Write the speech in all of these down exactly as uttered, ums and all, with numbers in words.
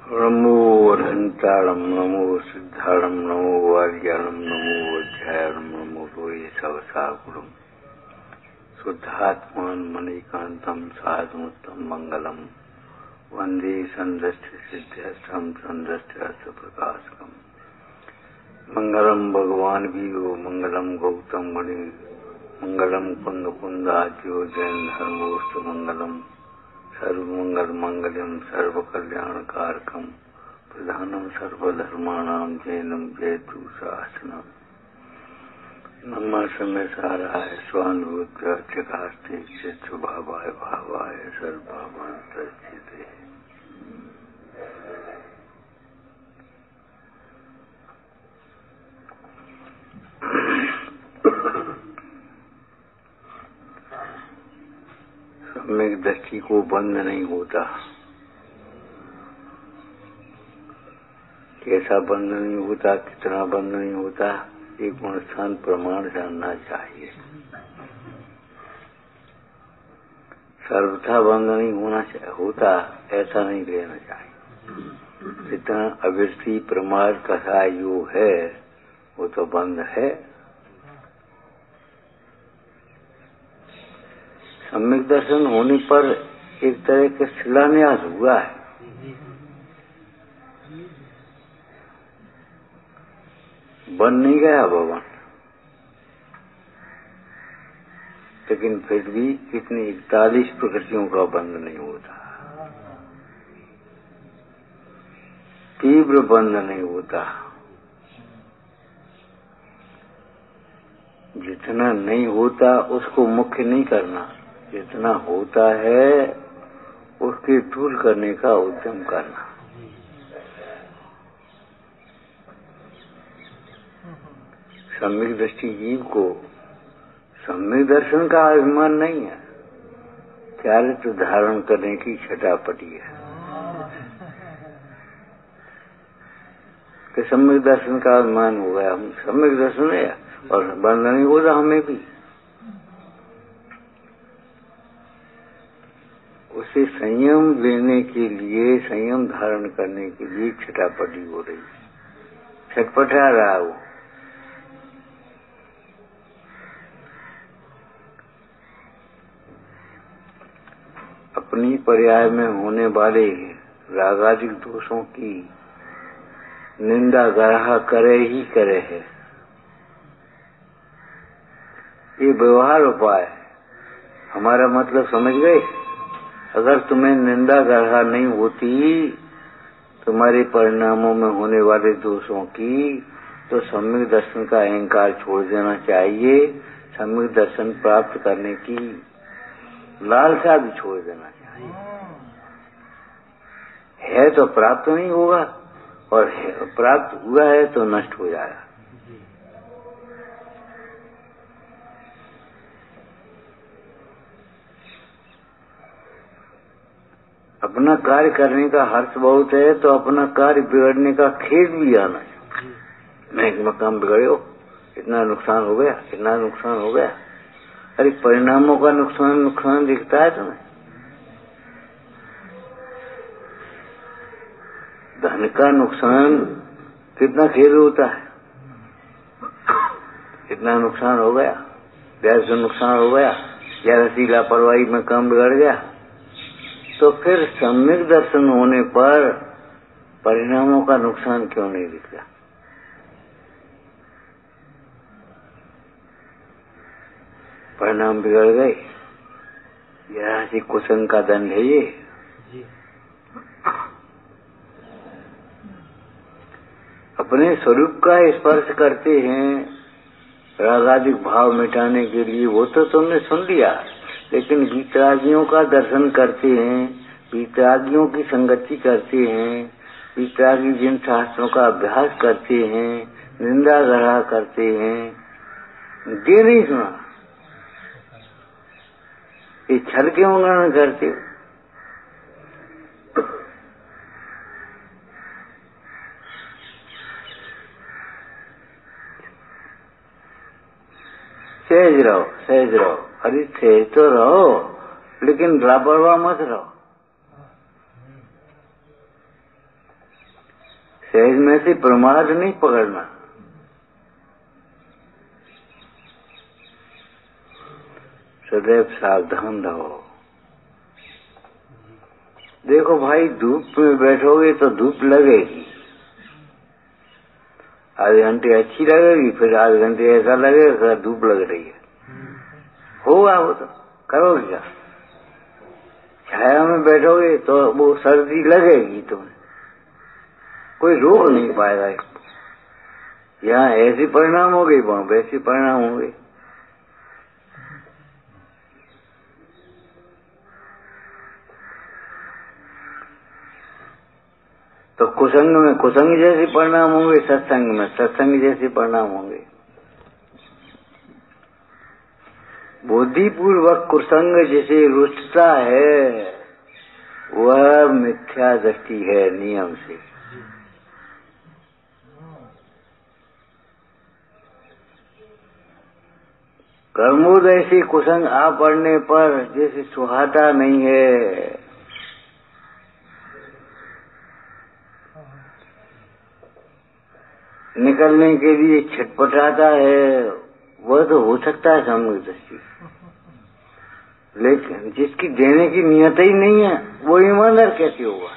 नमो अनंताणम नमो सिद्धाणम नमो वार्याणम नमो अध्यायणम नमो लोये सवसागुणम शुद्धात्मान मणिकांतम साधुतम मंगलम वंदे संदृष्टि सिद्ध्यर्थम संदृष्टि प्रकाशकम मंगलम भगवान वीरो मंगलम गौतम गणि मंगलम कुंद कुंदाज्यो जैन धर्मोस्तु मंगलम सर्वमंगल मंगलम सर्व कल्याण कारकम प्रधानम सर्वधर्माणाम जैनम जयतु शासनम नमः समय साराय स्वानुभूत्य चकास्ते चित्त भावाय भावाय सर्वभावांतर्चिते। सम्यक दृष्टि को बंद नहीं होता। कैसा बंद नहीं होता, कितना बंद नहीं होता, एक गुण स्थान प्रमाण जानना चाहिए। सर्वथा बंद नहीं होना होता ऐसा नहीं लेना चाहिए। जितना अवृत्ति प्रमाण कथा योग है वो तो बंद है। सम्यक दर्शन होने पर एक तरह का शिलान्यास हुआ है। बन नहीं गया भवन, लेकिन फिर भी कितनी इकतालीस प्रकृतियों का बंद नहीं होता, तीव्र बंद नहीं होता। जितना नहीं होता उसको मुख्य नहीं करना, जितना होता है उसके दूर करने का उद्यम करना। सम्यक दृष्टि जीव को सम्यक दर्शन का अभिमान नहीं है, चारित्र धारण करने की छटापटी है कि सम्यक दर्शन का अभिमान हो गया। हम सम्यक दर्शन है और बंद नहीं होता हमें भी। उसे संयम लेने के लिए, संयम धारण करने के लिए छटापटी हो रही, छटपटा रहा वो। अपनी पर्याय में होने वाले रागादिक दोषों की निंदा ग्राह करे ही करे है। ये व्यवहार उपाय है। हमारा मतलब समझ गए? अगर तुम्हें निंदा ग्राह नहीं होती तुम्हारे परिणामों में होने वाले दोषों की, तो सम्यक दर्शन का अहंकार छोड़ देना चाहिए। सम्यक दर्शन प्राप्त करने की लालसा भी छोड़ देना चाहिए। है तो प्राप्त नहीं होगा, और प्राप्त हुआ है तो नष्ट हो जाएगा। अपना कार्य करने का हर्ष बहुत है तो अपना कार्य बिगड़ने का खेद भी आना है। मैं एक मकाम बिगड़ो, इतना नुकसान हो गया, इतना नुकसान हो गया। अरे परिणामों का नुकसान नुकसान दिखता है तुम्हें। धन का नुकसान कितना खेद होता है, इतना नुकसान हो गया, गैर से नुकसान हो गया, जरा सी लापरवाही में काम बिगड़ गया। तो फिर सम्यक दर्शन होने पर परिणामों का नुकसान क्यों नहीं दिखता? परिणाम बिगड़ गए, जरा सी कुसंग का दंड है ये। अपने स्वरूप का स्पर्श करते हैं रागादिक भाव मिटाने के लिए, वो तो तुमने सुन लिया। लेकिन वीतरागियों का दर्शन करते हैं, वीतरागियों की संगति करते हैं, वीतरागी जिन शास्त्रों का अभ्यास करते हैं, निंदा ग्रह करते हैं, ये नहीं सुना। ये छल क्यों ग्रहण करते हो? सहज रहो, सहज रहो। अरे सहज तो रहो, लेकिन लापरवाह मत रहो। सहज में से प्रमाद नहीं पकड़ना। सदैव सावधान रहो। देखो भाई, धूप में बैठोगे तो धूप लगेगी, आधे घंटे अच्छी लगेगी, फिर आधे घंटे ऐसा लगेगा धूप लग रही है। होगा वो तो, करोगे क्या? छाया में बैठोगे तो वो सर्दी लगेगी तुम्हें, कोई रोक नहीं पाएगा इसको। यहाँ ऐसे परिणाम हो गए, वहां वैसे परिणाम हो गए। तो कुसंग में कुसंग जैसे परिणाम होंगे, सत्संग में सत्संग जैसे परिणाम होंगे। बुद्धिपूर्वक कुसंग जिसे रुचता है वह मिथ्या दृष्टि है नियम से। कर्मोदय से कुसंग आ पड़ने पर जैसे सुहाता नहीं है, निकलने के लिए छटपटाता है, वह तो हो सकता है सामूहिक दृष्टि, लेकिन जिसकी देने की नियत ही नहीं है वो ईमानदार कैसे होगा?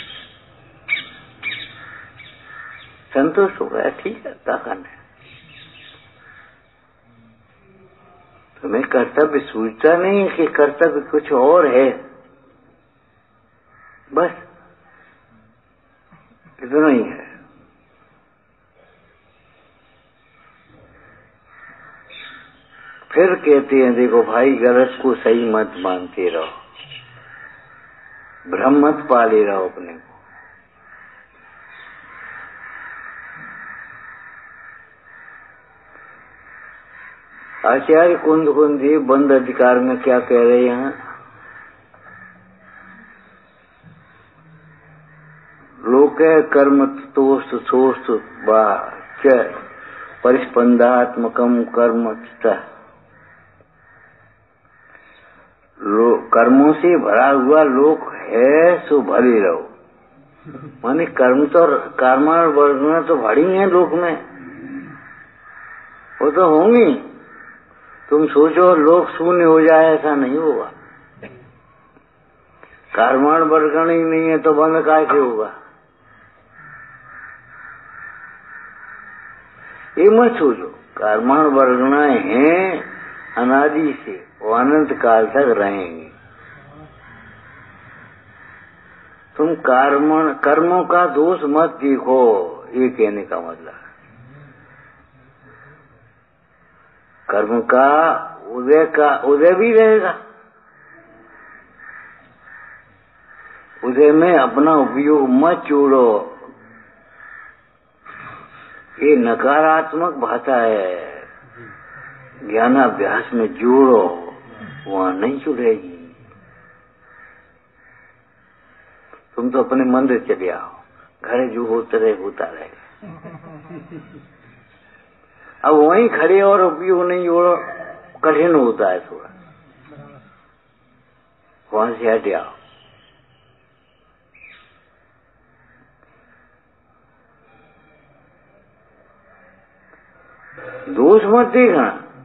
संतोष होगा, ठीक है, क्या करना है? तुम्हें कर्तव्य सूझता नहीं है कि कर्तव्य कुछ और है, बस इतना ही है। फिर कहते हैं, देखो भाई, गलत को सही मत मानते रहो, भ्रम मत पाले रहो अपने को। आचार्य कुंद कुंद जी बंद अधिकार में क्या कह रहे हैं? लोके कर्म तोष सोष च परिस्पंदात्मकम कर्म च। कर्मों से भरा हुआ लोक है सो भले रहो। माने कर्म तो कर्माण वर्ग तो भरी है लोक में, वो तो होंगी। तुम सोचो लोक शून्य हो जाए, ऐसा नहीं होगा। कर्माण वर्गण ही नहीं है तो बंद कैसे होगा? ये मत सोचो, कर्माण वर्गणाएं हैं अनादि से, वो अनंत काल तक रहेंगे। तुम कर्म कर्मों का दोष मत देखो, ये कहने का मतलब। कर्म का उदय का उदय भी रहेगा, उदय में अपना उपयोग मत जोड़ो। ये नकारात्मक भाषा है, ज्ञानाभ्यास में जोड़ो, वहां नहीं जुड़ेगी। तुम तो अपने मंदिर चले आओ, घर जो होता रहे होता रहे। अब वहीं खड़े और उपयोग नहीं जोड़ो, कठिन होता है थोड़ा, वहां से हट आओ। दोष मत देखना,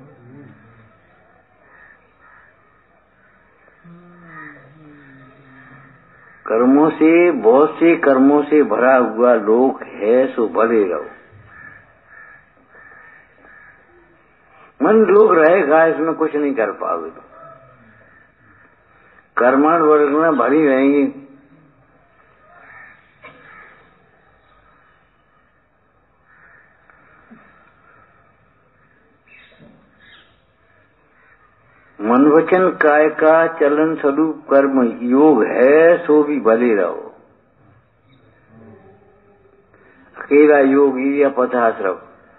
कर्मों से, बहुत से कर्मों से भरा हुआ लोक है सो भले रहो। मन लोग रहेगा, इसमें कुछ नहीं कर पाओगे। तो कर्माण वर्ग में भरी रहेंगी। मन वचन काय का चलन स्वरूप कर्म योग है सो भी भले रहो। अकेला योगी या पथाश्रम,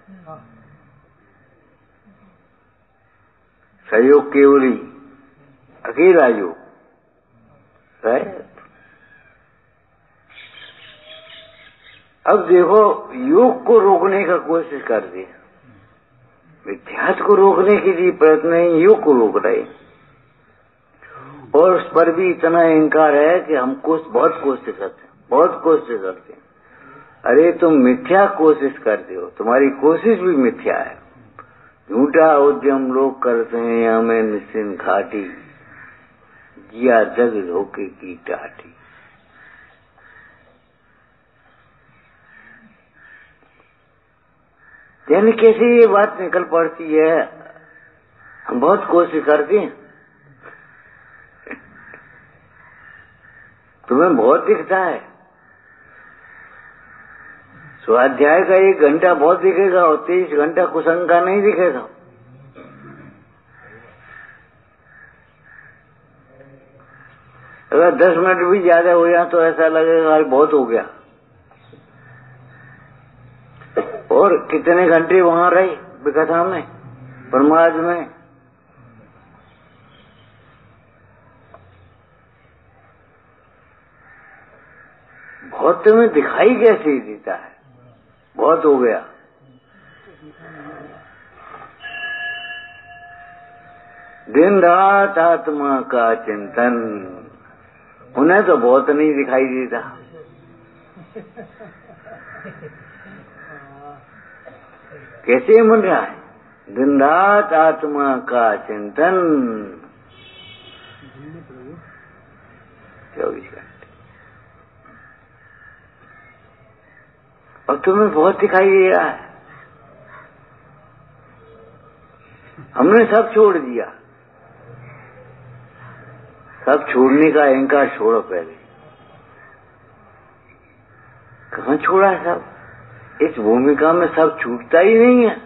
सहयोग केवली, अकेला योग है। अब देखो, योग को रोकने का कोशिश करते, विध्यास को रोकने के लिए प्रयत्न है, योग को रोक रहे, और उस पर भी इतना अहंकार है कि हम कोशिश बहुत कोशिश करते हैं, बहुत कोशिश करते हैं। अरे तुम मिथ्या कोशिश करते हो, तुम्हारी कोशिश भी मिथ्या है। झूठा उद्यम लोग करते हैं हमें निश्चिंत घाटी, जिया जग धोखे की टाटी। यानी कैसे ये बात निकल पड़ती है, हम बहुत कोशिश करते हैं, तुम्हें बहुत दिखता है, स्वाध्याय का एक घंटा बहुत दिखेगा और तेईस घंटा कुसंग का नहीं दिखेगा। अगर दस मिनट भी ज्यादा हो जाए तो ऐसा लगेगा आज बहुत हो गया। और कितने घंटे वहां रहे विकथा में, परमार्थ में। बहुत तुम्हें दिखाई कैसे देता है, बहुत हो गया। दिन रात आत्मा का चिंतन, उन्हें तो बहुत नहीं दिखाई देता। कैसे मन रहा है, दिन रात आत्मा का चिंतन चौबीस घंटे, और तुम्हें बहुत दिखाई दे रहा है। हमने सब छोड़ दिया, सब छोड़ने का अहंकार छोड़ो पहले। कहाँ छोड़ा है सब, इस भूमिका में सब छूटता ही नहीं है।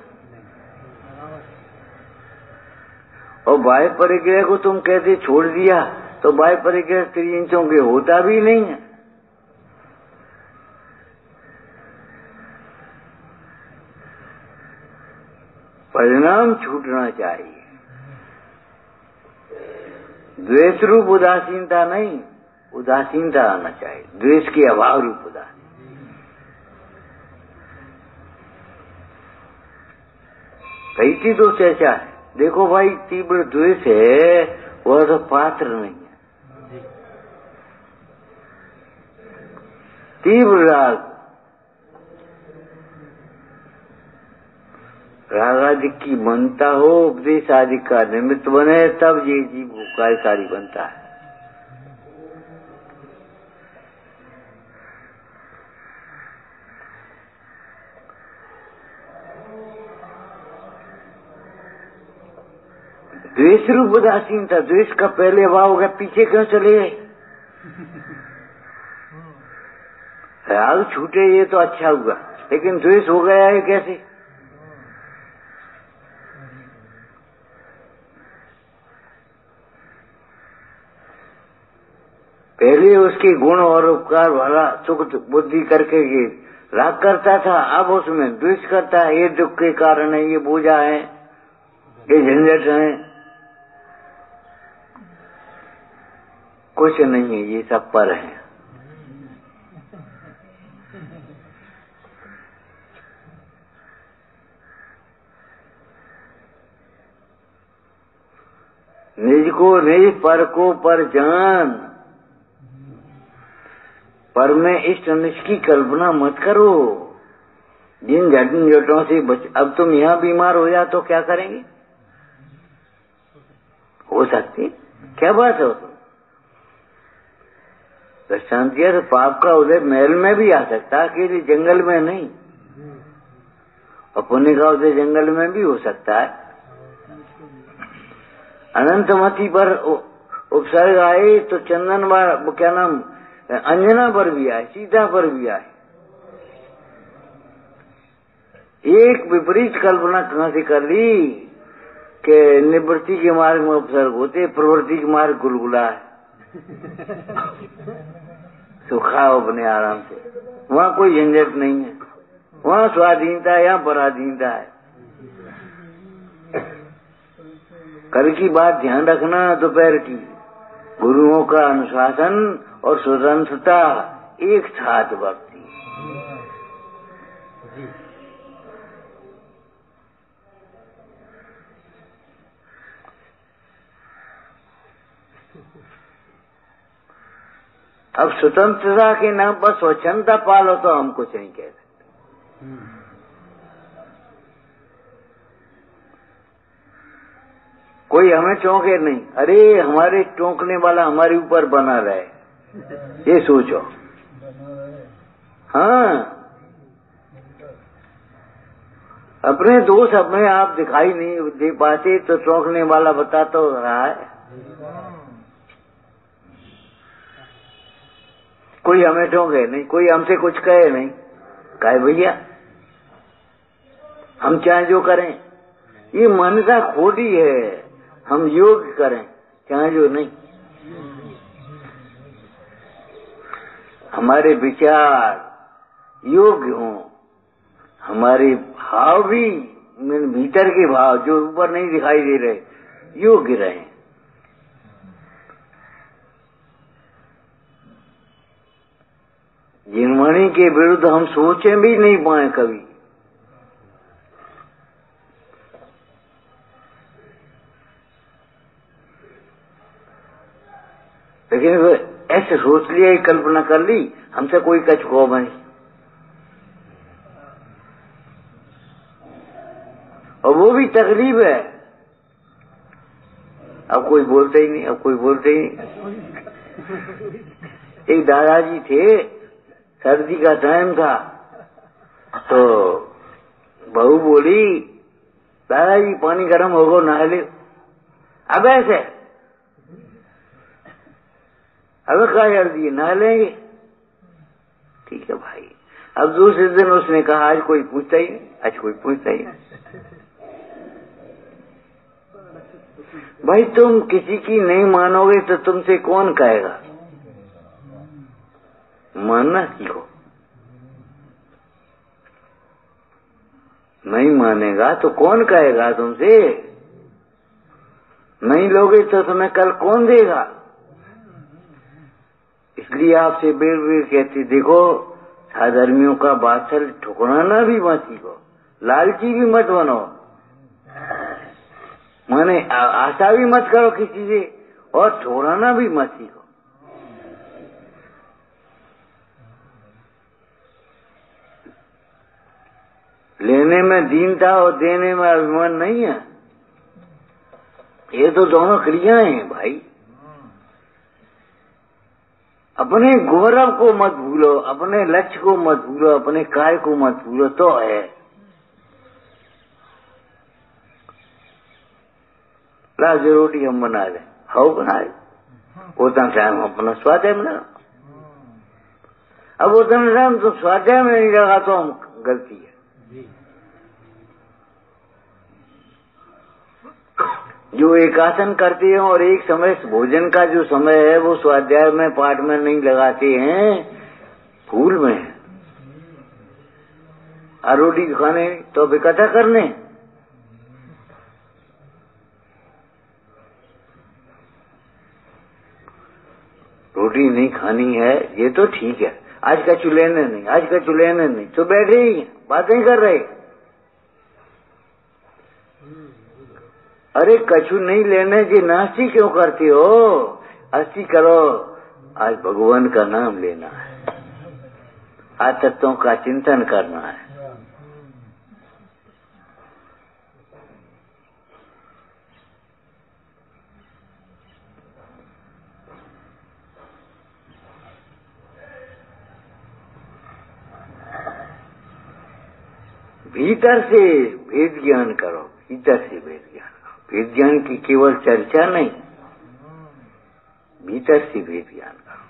और बाह्य परिग्रह को तुम कहते छोड़ दिया, तो बाह्य परिग्रह तीन इंचों के होता भी नहीं है। परिणाम छूटना चाहिए। द्वेष रूप उदासीनता नहीं, उदासीनता आना चाहिए, द्वेष के अभाव रूप उदासीन। कई चीजों से ऐसा है, देखो भाई तीव्र द्वेष है वह तो पात्र नहीं है। तीव्र राग, राग आदि की बनता हो, उपदेश आदि का निमित्त बने, तब ये जीव कार्यकारी बनता है। द्वेष रूप उदासीनता, द्वेष का पहले अभाव हो गया, पीछे क्यों चले गए? राग छूटे ये तो अच्छा हुआ, लेकिन द्वेष हो गया है कैसे? पहले उसके गुण और उपकार भला सुख बुद्धि करके ये राग करता था, अब उसमें द्वेष करता है। ये दुख के कारण है, ये बोझा है, ये झंझट है। कुछ नहीं है, ये सब पर है। निज को निज, पर को पर जान। पर में इष्ट अनिष्ट की कल्पना मत करो। जिन झंझटों से बच, अब तुम यहाँ बीमार हो जा तो क्या करेंगे? हो सकती क्या बात है? शांति है तो पाप का उदय महल में भी आ सकता है, अकेले जंगल में नहीं। और पुण्य का उदय जंगल में भी हो सकता है। अनंतमती पर उपसर्ग आए तो चंदन बार क्या नाम अंजना पर भी आए, सीता पर भी आए। एक विपरीत कल्पना कहां से कर ली कि निवृत्ति के मार्ग में उपसर्ग होते, प्रवृत्ति के मार्ग गुलगुला है। सुखाओ अपने आराम से, वहां कोई झंझट नहीं है, वहां स्वाधीनता है, यहाँ पराधीनता है। कल की बात ध्यान रखना, दोपहर की गुरुओं का अनुशासन और स्वतंत्रता एक साथ बढ़ती है। अब स्वतंत्रता के नाम पर स्वच्छंदता पालो तो हम कुछ नहीं कह सकते। कोई हमें टोके नहीं, अरे हमारे टोकने वाला हमारे ऊपर बना रहे, ये सोचो। हाँ, अपने दोष अपने आप दिखाई नहीं दे पाते तो टोकने वाला बता तो रहा है। कोई हमें टोके नहीं, कोई हमसे कुछ कहे नहीं, कहे भैया हम चाहे जो करें, ये मान्यता खोटी है। हम योग करें चाहे जो नहीं, हमारे विचार योग्य हों, हमारे भाव भी भीतर के भाव जो ऊपर नहीं दिखाई दे रहे योग्य रहे। जिनवाणी के विरुद्ध हम सोचे भी नहीं पाए कभी। लेकिन ऐसे सोच लिया, कल्पना कर ली, हमसे कोई कछ को नहीं, और वो भी तकलीफ है। अब कोई बोलते ही नहीं, अब कोई बोलते ही नहीं। एक दादाजी थे, सर्दी का टाइम था, तो बहू बोली दादाजी पानी गर्म होगा नहा ले। अब ऐसे अब क्या जल्दी है, नहा लेंगे, ठीक है भाई। अब दूसरे दिन उसने कहा आज कोई पूछता ही नहीं, आज कोई पूछता ही नहीं। भाई तुम किसी की नहीं मानोगे तो तुमसे कौन कहेगा, मानना सीखो। नहीं मानेगा तो कौन कहेगा तुमसे, नहीं लोगे तो तुम्हें कल कौन देगा। इसलिए आपसे बेर बेर कहती, देखो साधर्मियों का बाछल ठुकराना भी मत सीखो, लालची भी मत बनो, माने आशा भी मत करो किसी से, और ठुकराना भी मत सीखो। लेने में दीनता और देने में अभिमान नहीं है, ये तो दोनों क्रियाएं हैं भाई। अपने गौरव को मत भूलो, अपने लक्ष्य को मत भूलो, अपने काय को मत भूलो तो है। लाज रोटी हम बना ले, हाउ बनाए, उतना टाइम अपना स्वाध्याय में लगा। अब उतना टाइम तो स्वाध्याय में नहीं लगा तो हम गलती है। जो एक आसन करते हैं और एक समय भोजन का जो समय है वो स्वाध्याय में पाठ में नहीं लगाते हैं, फूल में है। और रोटी खाने तो इकट्ठा करने, रोटी नहीं खानी है ये तो ठीक है, आज का चुलेने नहीं, आज का चुलेने नहीं, तो बैठे ही बातें कर रहे। अरे कछु नहीं लेने की नास्ती क्यों करती हो, अस्ती करो, आज भगवान का नाम लेना है, आज तत्वों का चिंतन करना है। भीतर से भेद ज्ञान करो, भीतर से भेद ज्ञान करो। भेद ज्ञान की केवल चर्चा नहीं, भीतर से भेद ज्ञान करो।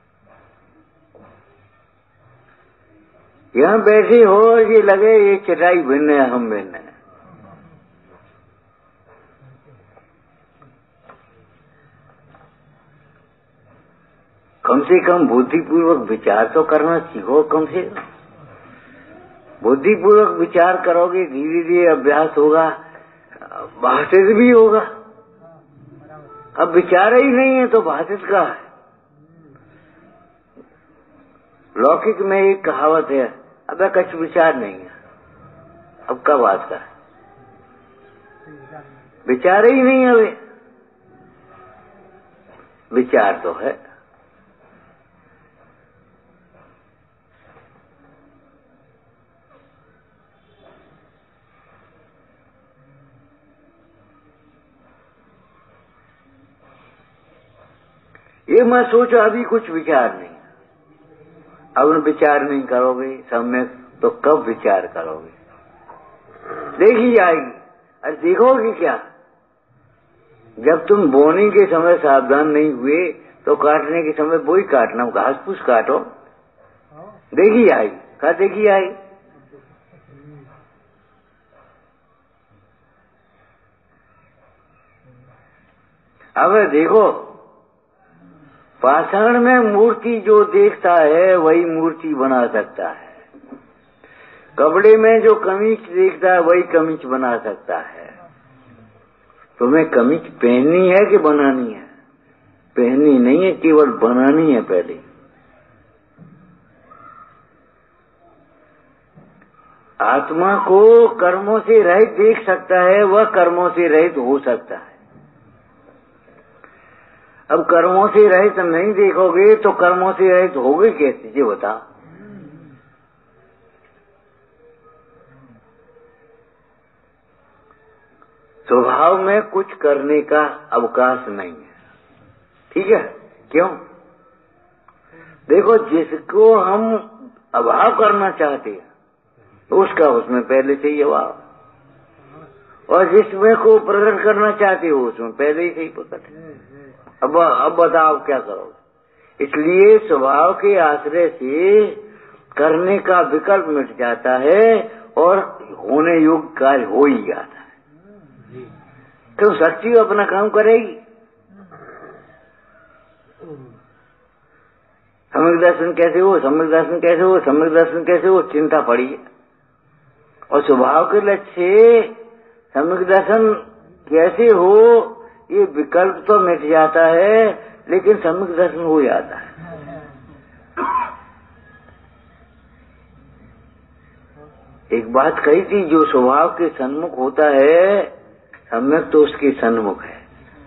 यहाँ बैठे हो ये लगे ये चटाई भिन्न है, हम भिन्न है। कम से कम बुद्धिपूर्वक विचार तो करना सीखो। कम से कम बुद्धिपूर्वक विचार करोगे, धीरे धीरे अभ्यास होगा, भाषित भी होगा। अब विचार ही नहीं है तो भाषित का है। लौकिक में एक कहावत है, अब कुछ विचार नहीं है, अब क्या बात का है, विचार ही नहीं है। वे विचार तो है, ये मत सोचो अभी कुछ विचार नहीं, अब विचार नहीं करोगे सम्यक तो कब विचार करोगे? देखी जाएगी। अरे देखोगे क्या? जब तुम बोने के समय सावधान नहीं हुए तो काटने के समय वही काटना, घास फूस काटो, देखी जाएगी। क्या देखी जाएगी? अब देखो, पाषाण में मूर्ति जो देखता है वही मूर्ति बना सकता है, कपड़े में जो कमीज देखता है वही कमीज बना सकता है। तुम्हें कमीज पहननी है कि बनानी है? पहननी नहीं है, केवल बनानी है पहले। आत्मा को कर्मों से रहित देख सकता है, वह कर्मों से रहित हो सकता है। अब कर्मों से रहित नहीं देखोगे तो कर्मों से रहित होगे कैसे? ये बता। स्वभाव में कुछ करने का अवकाश नहीं है, ठीक है? क्यों? देखो, जिसको हम अभाव करना चाहते हैं उसका उसमें पहले से ही अभाव, और जिसमें को प्रकट करना चाहते हो उसमें पहले ही से ही प्रकट है। अब अब बताओ क्या करोगे? इसलिए स्वभाव के आश्रय से करने का विकल्प मिट जाता है और होने योग्य कार्य हो ही जाता है। तो शक्ति अपना काम करेगी। सम्यक दर्शन कैसे हो? सम्यक दर्शन कैसे हो? सम्यक दर्शन कैसे हो? चिंता पड़ी है। और स्वभाव के लक्ष्य से सम्यक दर्शन कैसे हो ये विकल्प तो मिट जाता है, लेकिन सम्यक दर्शन हो जाता है। एक बात कही थी, जो स्वभाव के सन्मुख होता है सम्यक तो उसके सन्मुख है।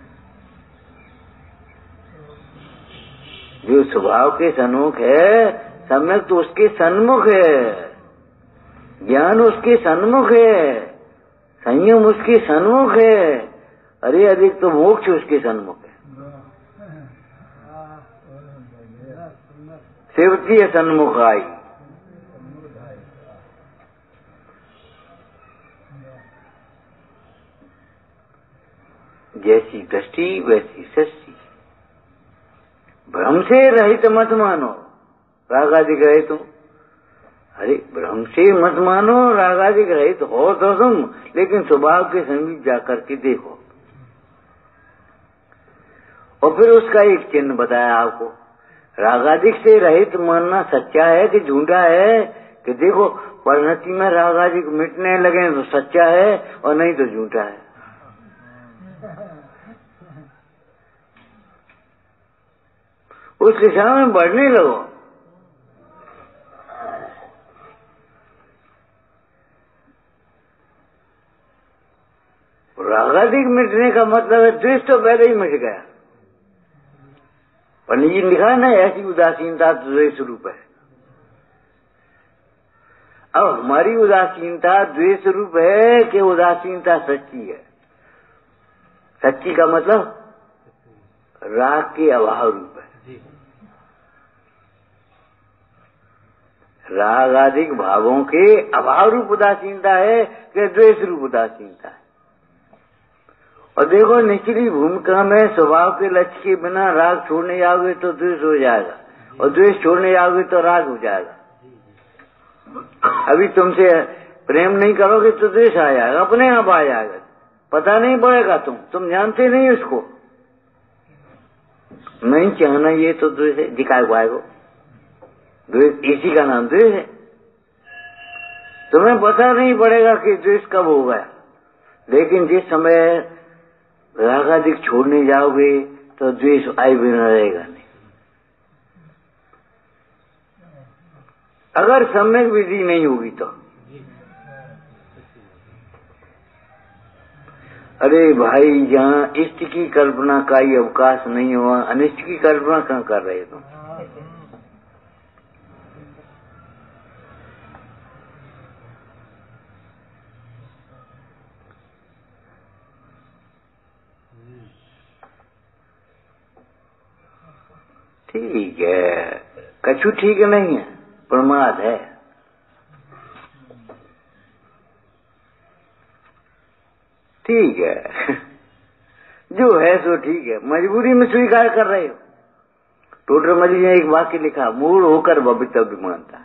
जो स्वभाव के सन्मुख है सम्यक तो उसके सन्मुख है, ज्ञान उसके सन्मुख है, संयम उसके सन्मुख है, अरे अधिक तो मोक्ष उसके सन्मुख है। सेवती है सन्मुख आई। जैसी दृष्टि वैसी सृष्टि, भ्रम से रहित मत मानो रागादि रहित हो। अरे भ्रम से मत मानो, रागादि रहित हो तो तुम, लेकिन स्वभाव के समीप जाकर के देखो। और फिर उसका एक चिन्ह बताया आपको। रागादिक से रहित मानना सच्चा है कि झूठा है? कि देखो परिणति में रागादिक मिटने लगे तो सच्चा है और नहीं तो झूठा है। उस दिशा में बढ़ने लगो। रागादिक मिटने का मतलब है द्वेष तो पहले ही मिट गया। पंडित जी ने लिखा है ना, ऐसी उदासीनता द्वेष रूप है। अब हमारी उदासीनता द्वेष रूप है कि उदासीनता सच्ची है? सच्ची का मतलब राग के अभाव रूप है। राग आदि भावों के अभाव रूप उदासीनता है कि द्वेष रूप उदासीनता है? और देखो, निचली भूमिका में स्वभाव के लक्ष्य के बिना राग छोड़ने जाओगे तो द्वेष हो जाएगा, और द्वेष छोड़ने जाओगे तो राग हो जाएगा। अभी तुमसे प्रेम नहीं करोगे तो द्वेष आ जाएगा, अपने आप आ जाएगा, पता नहीं पड़ेगा। तुम तुम जानते नहीं उसको। नहीं चाहना ये तो द्वेष है, दिखाए हुआ को द्वेष, इसी का नाम द्वेष है। तुम्हें पता नहीं पड़ेगा कि द्वेष कब हो गया, लेकिन जिस समय रागादिक छोड़ने जाओगे तो द्वेष आए बिना रहेगा नहीं। अगर सम्यक विधि नहीं होगी तो। अरे भाई, जहाँ इष्ट की कल्पना का ही अवकाश नहीं हुआ, अनिष्ट की कल्पना कहाँ कर रहे तुम? ठीक है, कछु ठीक नहीं है, प्रमाद है। ठीक है, जो है सो ठीक है, मजबूरी में स्वीकार कर रहे हो। टोटरमल ने एक वाक्य लिखा, मूड होकर भवितव्य मानता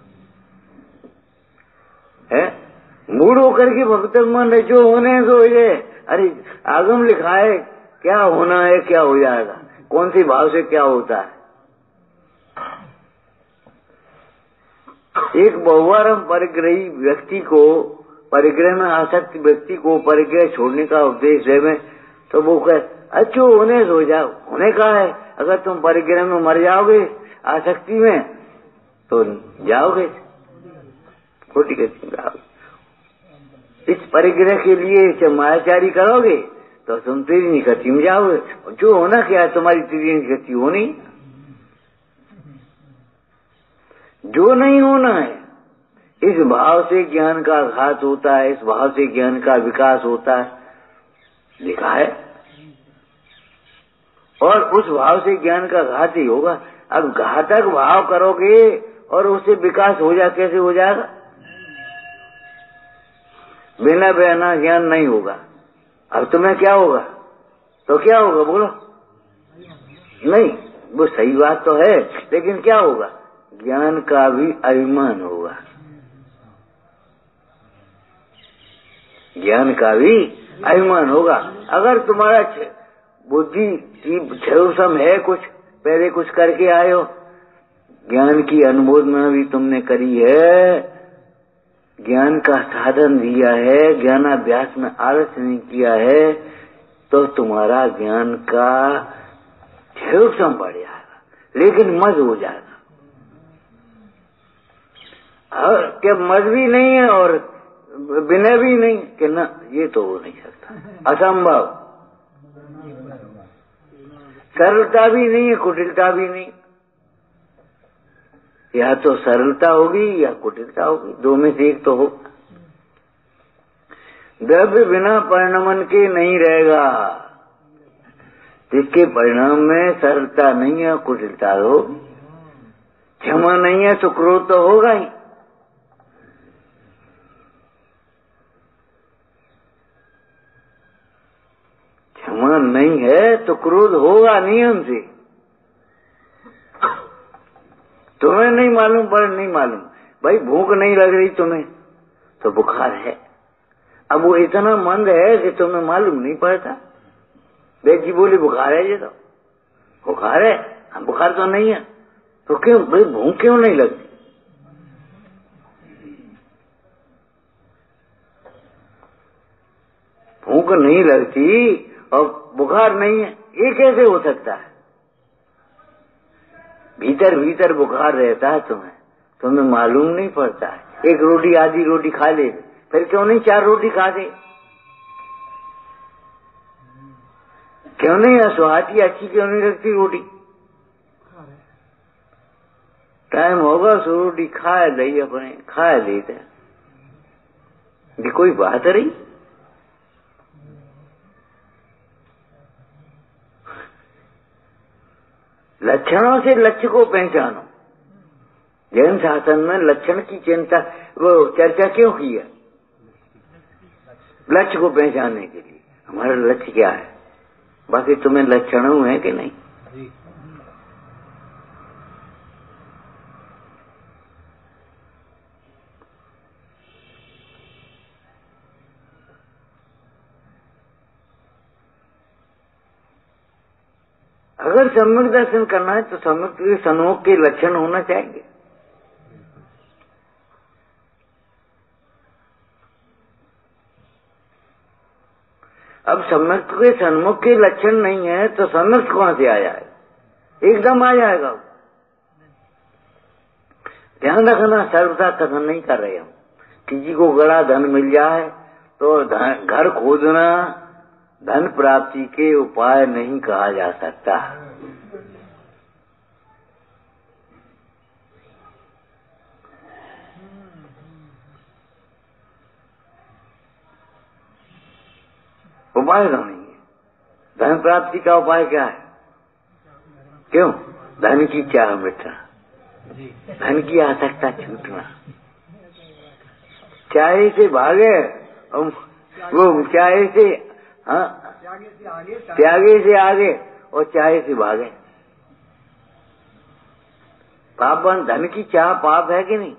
है, मूड होकर के भवितव्य मान रहे, जो होने है सो ये। अरे आगम लिखा है, क्या होना है क्या हो जाएगा, कौन सी भाव से क्या होता है। एक बहुवारम परिग्रही व्यक्ति को, परिग्रह में आसक्त व्यक्ति को परिग्रह छोड़ने का उपदेश है में, तो वो कहे अच्छो होने सो जाओ, होने का है। अगर तुम परिग्रह में मर जाओगे आसक्ति में तो जाओगे, खोटी गति में जाओगे। इस परिग्रह के लिए मायाचारी करोगे तो तुम तेरी निगति में जाओगे। जो होना क्या है, तुम्हारी तेरी निगति होनी, जो नहीं होना है। इस भाव से ज्ञान का घात होता है, इस भाव से ज्ञान का विकास होता है, लिखा है। और उस भाव से ज्ञान का घात ही होगा। अब घातक भाव करोगे और उससे विकास हो जा, कैसे हो जाएगा? बिना बहना ज्ञान नहीं होगा। अब तुम्हें क्या होगा? तो क्या होगा बोलो? नहीं, वो सही बात तो है, लेकिन क्या होगा? ज्ञान का भी अभिमान होगा, ज्ञान का भी अभिमान होगा। अगर तुम्हारा बुद्धि क्षरुसम है, कुछ पहले कुछ करके आए हो, ज्ञान की अनुमोदना भी तुमने करी है, ज्ञान का साधन दिया है, ज्ञानाभ्यास में आलस्य नहीं किया है, तो तुम्हारा ज्ञान का क्षरुसम बढ़ जाएगा, लेकिन मज हो जाएगा। और क्या मज भी नहीं है और विनय भी नहीं कि ना, ये तो हो नहीं सकता, असंभव। सरलता भी नहीं है, कुटिलता भी नहीं। या तो सरलता होगी या कुटिलता होगी, दो में से एक तो हो। द्रव्य बिना परिणमन के नहीं रहेगा, जिसके परिणाम में सरलता नहीं है, कुटिलता हो। क्षमा नहीं है तो क्रोध तो होगा ही। क्षमा नहीं है तो क्रोध होगा नियम से। तुम्हें नहीं मालूम पर नहीं मालूम, भाई भूख नहीं लग रही तुम्हें तो बुखार है। अब वो इतना मंद है कि तुम्हें मालूम नहीं पड़ता। बेटी बोली बुखार है, ये तो बुखार है, हम बुखार तो नहीं है, तो क्यों भाई भूख क्यों नहीं लगती? भूख नहीं लगती और बुखार नहीं है, ये कैसे हो सकता है? भीतर भीतर बुखार रहता है तुम्हें, तुम्हें मालूम नहीं पड़ता है। एक रोटी आधी रोटी खा ले, फिर क्यों नहीं चार रोटी खा दे? क्यों नहीं स्वास्थ्य अच्छी क्यों नहीं लगती रोटी? टाइम होगा सो रोटी खाए दही अपने खाए लेते, ये कोई बात रही? लक्षणों से लक्ष्य को पहचानो। जैन शासन में लक्षण की चिंता वो चर्चा क्यों की है? लक्ष्य को पहचानने के लिए। हमारा लक्ष्य क्या है? बाकी तुम्हें लक्षण है कि नहीं? अगर सम्यक दर्शन करना है तो सम्यक के सन्मुख के लक्षण होना चाहिए। अब सम्यक के सन्मुख के लक्षण नहीं है तो सम्यक कहां से आ जाएगा? एकदम आ जाएगा। ध्यान रखना, सर्वथा कथन नहीं कर रहे हम। किसी को बड़ा धन मिल जाए तो घर खोदना धन प्राप्ति के उपाय नहीं कहा जा सकता। उपाय तो नहीं है। धन प्राप्ति का उपाय क्या है? क्यों? धन की चाह मिटना, धन की आसक्ता छूटना, चाहे से भागे वो चाहे से, हाँ, त्यागे से आगे और चाहे से भागे। पापन धन की चाह पाप है कि नहीं?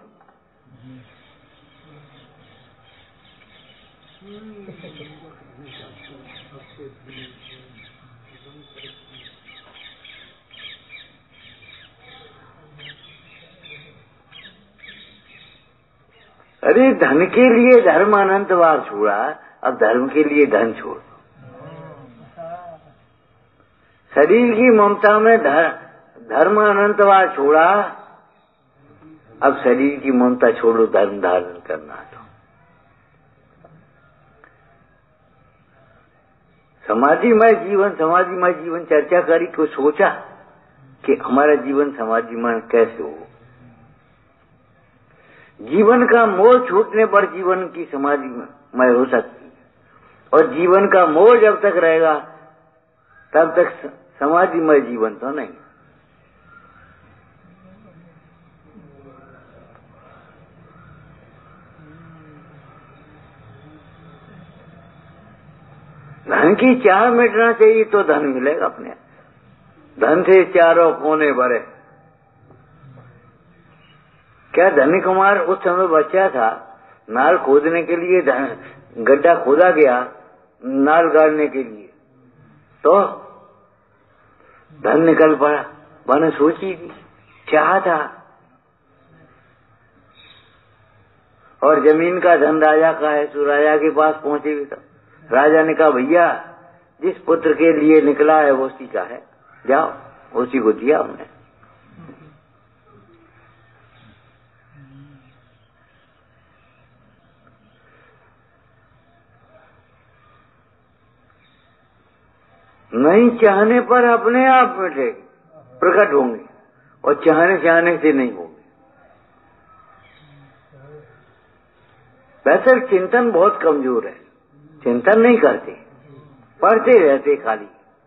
अरे धन के लिए धर्म अनंत बार छोड़ा, अब धर्म के लिए धन छोड़। शरीर की ममता में धर्म अनंत बार छोड़ा, अब शरीर की ममता छोड़ो, धर्म धारण करना। तो समाधिमय जीवन, समाधिमय जीवन चर्चा करी को सोचा कि हमारा जीवन समाधिमय कैसे हो। जीवन का मोह छूटने पर जीवन की समाधिमय हो सकती है, और जीवन का मोह जब तक रहेगा तब तक समाधिमय जीवन तो नहीं। धन की चाह मिटना चाहिए तो धन मिलेगा अपने। धन से चारों कोने भरे। क्या धनी कुमार उस समय बच्चा था, नाल खोदने के लिए गड्ढा खोदा गया नाल गाड़ने के लिए, तो धन निकल पड़ा। मैंने सोची थी, चाह था, और जमीन का धन राजा का है, तो राजा के पास पहुंचे भी। तो राजा ने कहा, भैया जिस पुत्र के लिए निकला है वो उसी का है, जाओ। उसी को दिया हमने। नहीं चाहने पर अपने आप मिटेगी, प्रकट होंगे, और चाहने चाहने से नहीं होंगे। वैसे चिंतन बहुत कमजोर है, चिंतन नहीं करते, पढ़ते रहते खाली।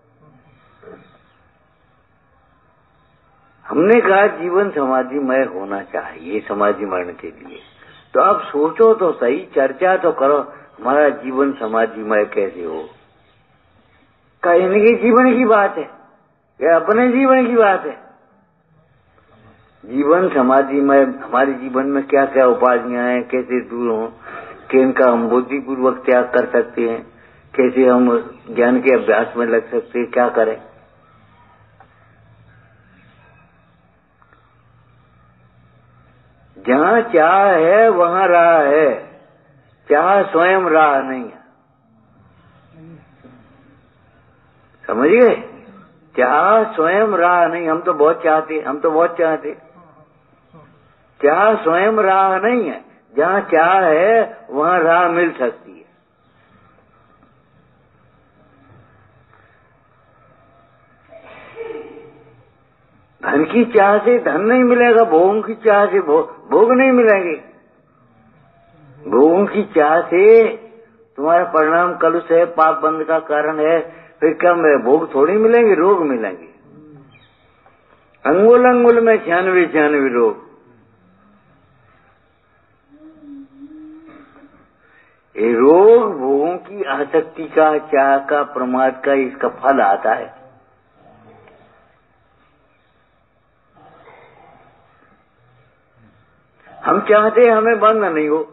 हमने कहा जीवन समाधिमय होना चाहिए, समाधि मरण के लिए। तो अब सोचो तो सही, चर्चा तो करो, हमारा जीवन समाधिमय कैसे हो। क्या इनके जीवन की बात है या अपने जीवन की बात है? जीवन समाधिमय, हमारे जीवन में क्या क्या उपाधियां हैं, कैसे दूर हों, कि इनका हम बुद्धिपूर्वक त्याग कर सकते हैं, कैसे हम ज्ञान के अभ्यास में लग सकते हैं, क्या करें। जहाँ चाह है वहाँ राह है, चाह स्वयं राह नहीं है। समझ गए? चाह स्वयं राह नहीं। हम तो बहुत चाहते, हम तो बहुत चाहते, चाह स्वयं राह नहीं है। जहाँ चाह है वहाँ राह मिल सकती है। धन की चाह से धन नहीं मिलेगा, भोगों की चाह से भो, भोग नहीं मिलेंगे। भोगों की चाह से तुम्हारा परिणाम कलुष है, पाप बंध का कारण है, फिर क्या में भोग थोड़ी मिलेंगे, रोग मिलेंगे। अंगुल अंगुल में छियानवे छियानवे रोग। ये रोग भोगों की आसक्ति का, चाह का, प्रमाद का, इसका फल आता है। हम चाहते हमें बंद नहीं हो,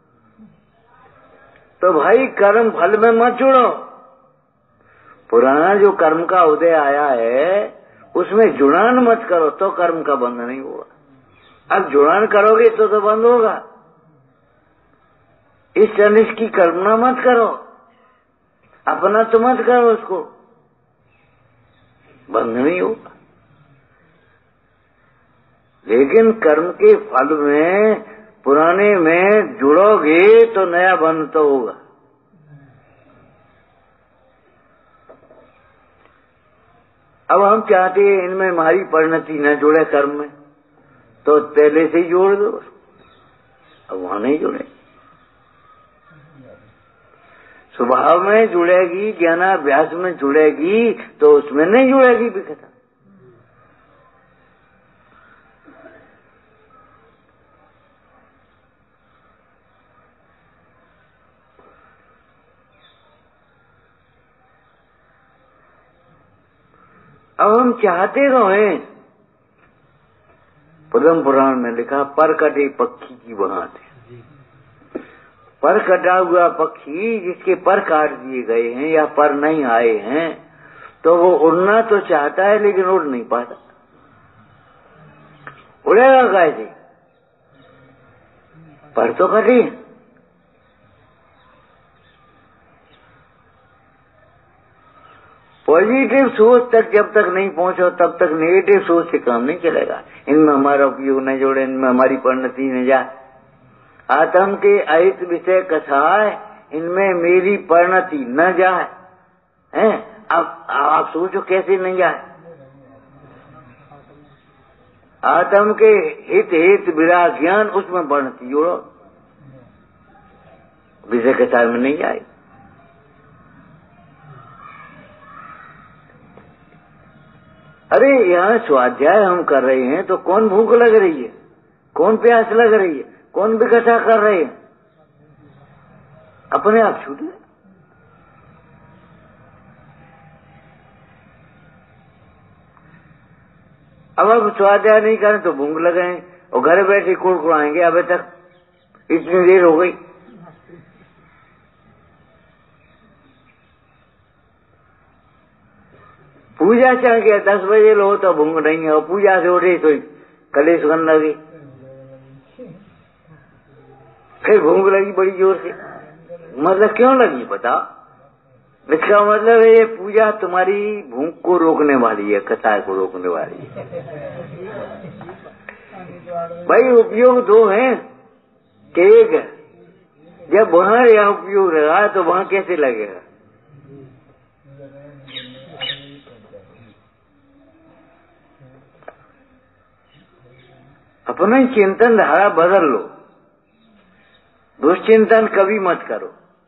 तो भाई कर्म फल में मत जुड़ो। पुराना जो कर्म का उदय आया है उसमें जुड़ान मत करो, तो कर्म का बंध नहीं होगा। अब जुड़ान करोगे तो तो बंद होगा। इस अनिष्ट की कल्पना मत करो, अपना तो मत करो, उसको बंध नहीं होगा। लेकिन कर्म के फल में, पुराने में जुड़ोगे तो नया बंध तो होगा। अब हम चाहते हैं इनमें हमारी परिणति न जुड़े कर्म में, तो पहले से ही जोड़ दो। अब वहां नहीं जुड़े, स्वभाव में जुड़ेगी, ज्ञानाभ्यास में जुड़ेगी, तो उसमें नहीं जुड़ेगी विकथा। अब हम चाहते तो हैं, पद्म पुराण में लिखा पर कटे पक्षी की भांति। पर कटा हुआ पक्षी जिसके पर काट दिए गए हैं या पर नहीं आए हैं, तो वो उड़ना तो चाहता है लेकिन उड़ नहीं पाता। उड़ेगा कैसे? पर तो कटे। पॉजिटिव सोच तक जब तक नहीं पहुंचो तब तक नेगेटिव सोच से काम नहीं चलेगा। इनमें हमारा उपयोग न जोड़े, इनमें हमारी परिणति न जाए। आत्म के अहित विषय कथाए, इनमें मेरी परिणति न जाए। हैं? अब आप सोचो कैसे नहीं जाए। आत्म के हित हित विराग ज्ञान, उसमें परिणति जोड़ो, विषय कथा में नहीं जाए। अरे यहाँ स्वाध्याय हम कर रहे हैं तो कौन भूख लग रही है, कौन प्यास लग रही है, कौन विकथा कर रहे हैं, अपने आप छूट गए। अब अब स्वाध्याय नहीं करें तो भूख लगे और घर बैठे कुड़कुड़ाएंगे। अबे तक इतनी देर हो गई। पूजा चल गया, दस बजे लो तो भूख नहीं है, और पूजा से उठे तो कलेश करने लगी, फिर भूख लगी बड़ी जोर से। मतलब क्यों लगी बताओ? इसका मतलब है ये पूजा तुम्हारी भूख को रोकने वाली है, कथा को रोकने वाली है। भाई उपयोग दो हैं कि एक है। जब वहां यह उपयोग रहा तो वहां कैसे लगेगा? अपना चिंतन धारा बदल लो, दुष्चिंतन कभी मत करो।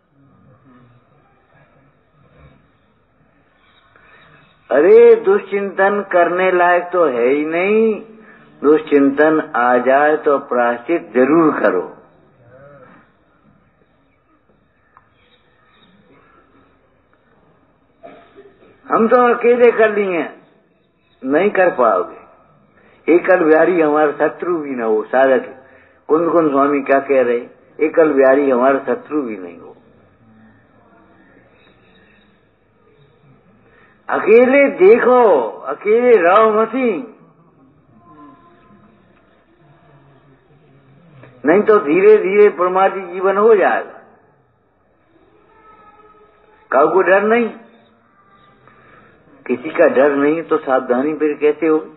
अरे दुष्चिंतन करने लायक तो है ही नहीं, दुष्चिंतन आ जाए तो प्रायश्चित जरूर करो। हम तो अकेले कर लिए, नहीं कर पाओगे। एकल बिहारी हमारा शत्रु भी न हो। साधक कुंद कुंद स्वामी क्या कह रहे? एकल बिहारी हमारा शत्रु भी नहीं हो। अकेले देखो, अकेले रहो मसी, नहीं तो धीरे धीरे प्रमादी जीवन हो जाएगा। काऊ को डर नहीं, किसी का डर नहीं तो सावधानी फिर कैसे होगी?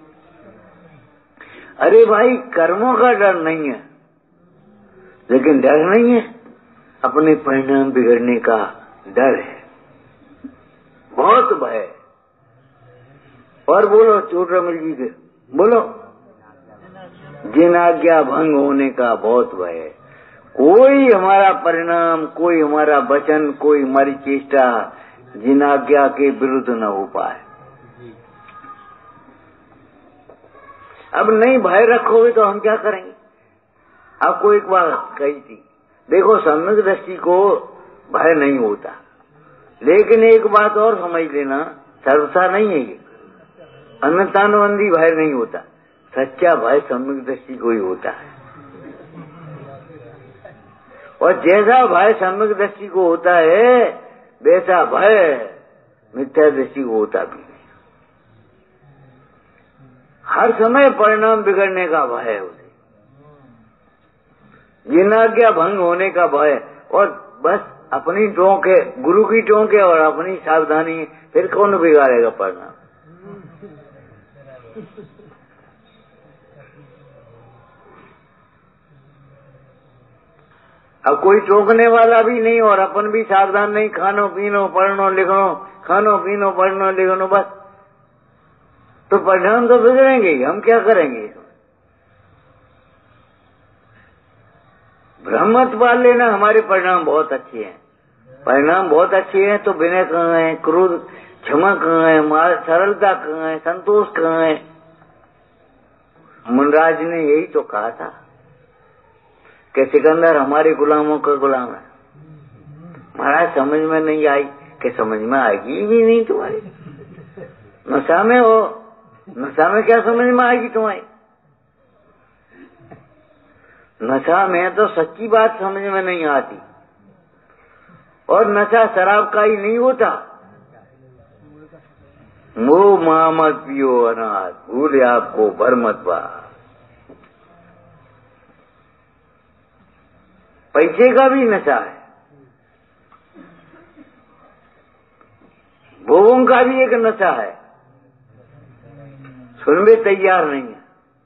अरे भाई कर्मों का डर नहीं है, लेकिन डर नहीं है अपने परिणाम बिगड़ने का डर है, बहुत भय। और बोलो चोटरमल जी के, बोलो जिन आज्ञा भंग होने का बहुत भय है। कोई हमारा परिणाम, कोई हमारा वचन, कोई हमारी चेष्टा जिन आज्ञा के विरुद्ध न हो पाए। अब नहीं भय रखोगे तो हम क्या करेंगे? आपको एक बात कही थी, देखो सम्यक दृष्टि को भय नहीं होता, लेकिन एक बात और समझ लेना, सर्वथा नहीं है ये, अन्यतानुबंधी भय नहीं होता। सच्चा भय सम्यक दृष्टि को ही होता है। और जैसा भय सम्यक दृष्टि को होता है वैसा भय मिथ्या दृष्टि को होता भी नहीं। हर समय परिणाम बिगड़ने का भय है उसे, जिनाज्ञा भंग होने का भय, और बस अपनी टोंक है, गुरु की टोंक है और अपनी सावधानी है, फिर कौन बिगाड़ेगा परिणाम? अब कोई टोकने वाला भी नहीं और अपन भी सावधान नहीं, खानो पीनो पढ़नो लिखनो, खानो पीनो पढ़नो लिखनो, बस तो परिणाम तो बिगड़ेंगे ही। हम क्या करेंगे? ब्रह्मत पाल लेना, हमारे परिणाम बहुत अच्छे हैं, परिणाम बहुत अच्छे हैं। तो विनय कहाँ है, क्रोध क्षमा कहाँ है, सरलता कहाँ है, संतोष कहाँ है? मुनराज ने यही तो कहा था कि सिकंदर हमारे गुलामों का गुलाम है। महाराज समझ में नहीं आई कि समझ में आएगी भी नहीं तुम्हारी, नशा में हो, नशा में क्या समझ में आएगी तुम्हारी? नशा में तो सच्ची बात समझ में नहीं आती। और नशा शराब का ही नहीं होता। मोह मामत पियो अनाथ, भूले आपको भर मत बा। पैसे का भी नशा है, भोगों का भी एक नशा है, सुनने तैयार नहीं है।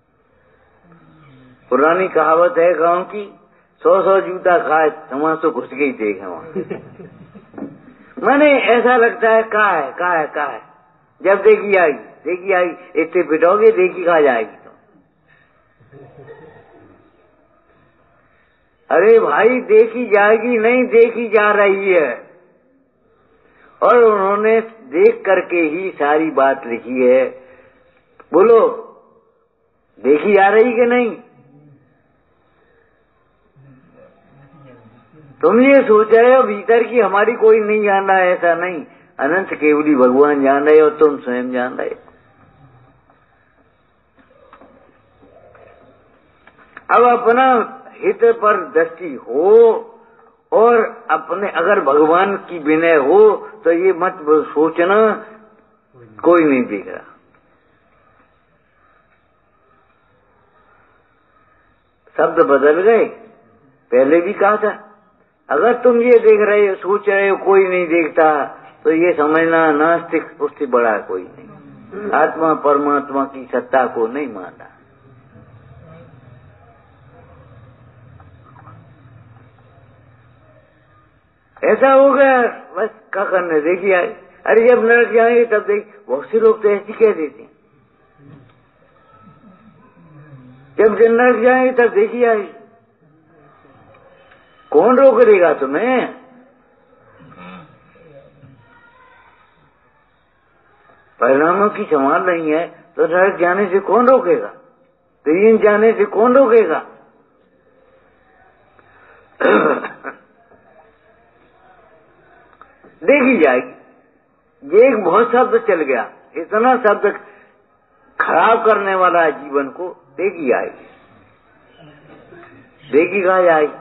पुरानी कहावत है गांव की, सौ सौ जूता खाए वहां तो घुस गई देखे वहां। मैंने ऐसा लगता है कहा है कहा है कहा है, जब देखी आएगी देखी आएगी इतने पिटोगे देखी कहा जाएगी तो। अरे भाई देखी जाएगी नहीं, देखी जा रही है। और उन्होंने देख करके ही सारी बात लिखी है। बोलो देखी जा रही कि नहीं? तुम ये सोच रहे हो भीतर की हमारी कोई नहीं जान रहा है, ऐसा नहीं। अनंत केवली भगवान जान रहे हो, तुम स्वयं जान रहे हो। अब अपना हित पर दृष्टि हो और अपने अगर भगवान की विनय हो तो ये मत सोचना कोई नहीं देख रहा। शब्द बदल गए। पहले भी कहा था अगर तुम ये देख रहे हो सोच रहे हो कोई नहीं देखता तो ये समझना नास्तिक उससे बड़ा कोई नहीं। आत्मा परमात्मा की सत्ता को नहीं मानता। ऐसा हो गया बस क्या करने देखिए। अरे जब नरक जाएंगे तब देख, बहुत से लोग तो ऐसी कह देते हैं जब नरक जाएंगे तब देखिए आएगी। कौन रोक देगा तुम्हें? परिणामों की संभाल नहीं है तो नरक जाने से कौन रोकेगा? तीन जाने से कौन रोकेगा? देखी जाएगी। ये एक बहुत शब्द चल गया, इतना शब्द खराब करने वाला है जीवन को। देखी आएगी, देखी कहा जाएगी।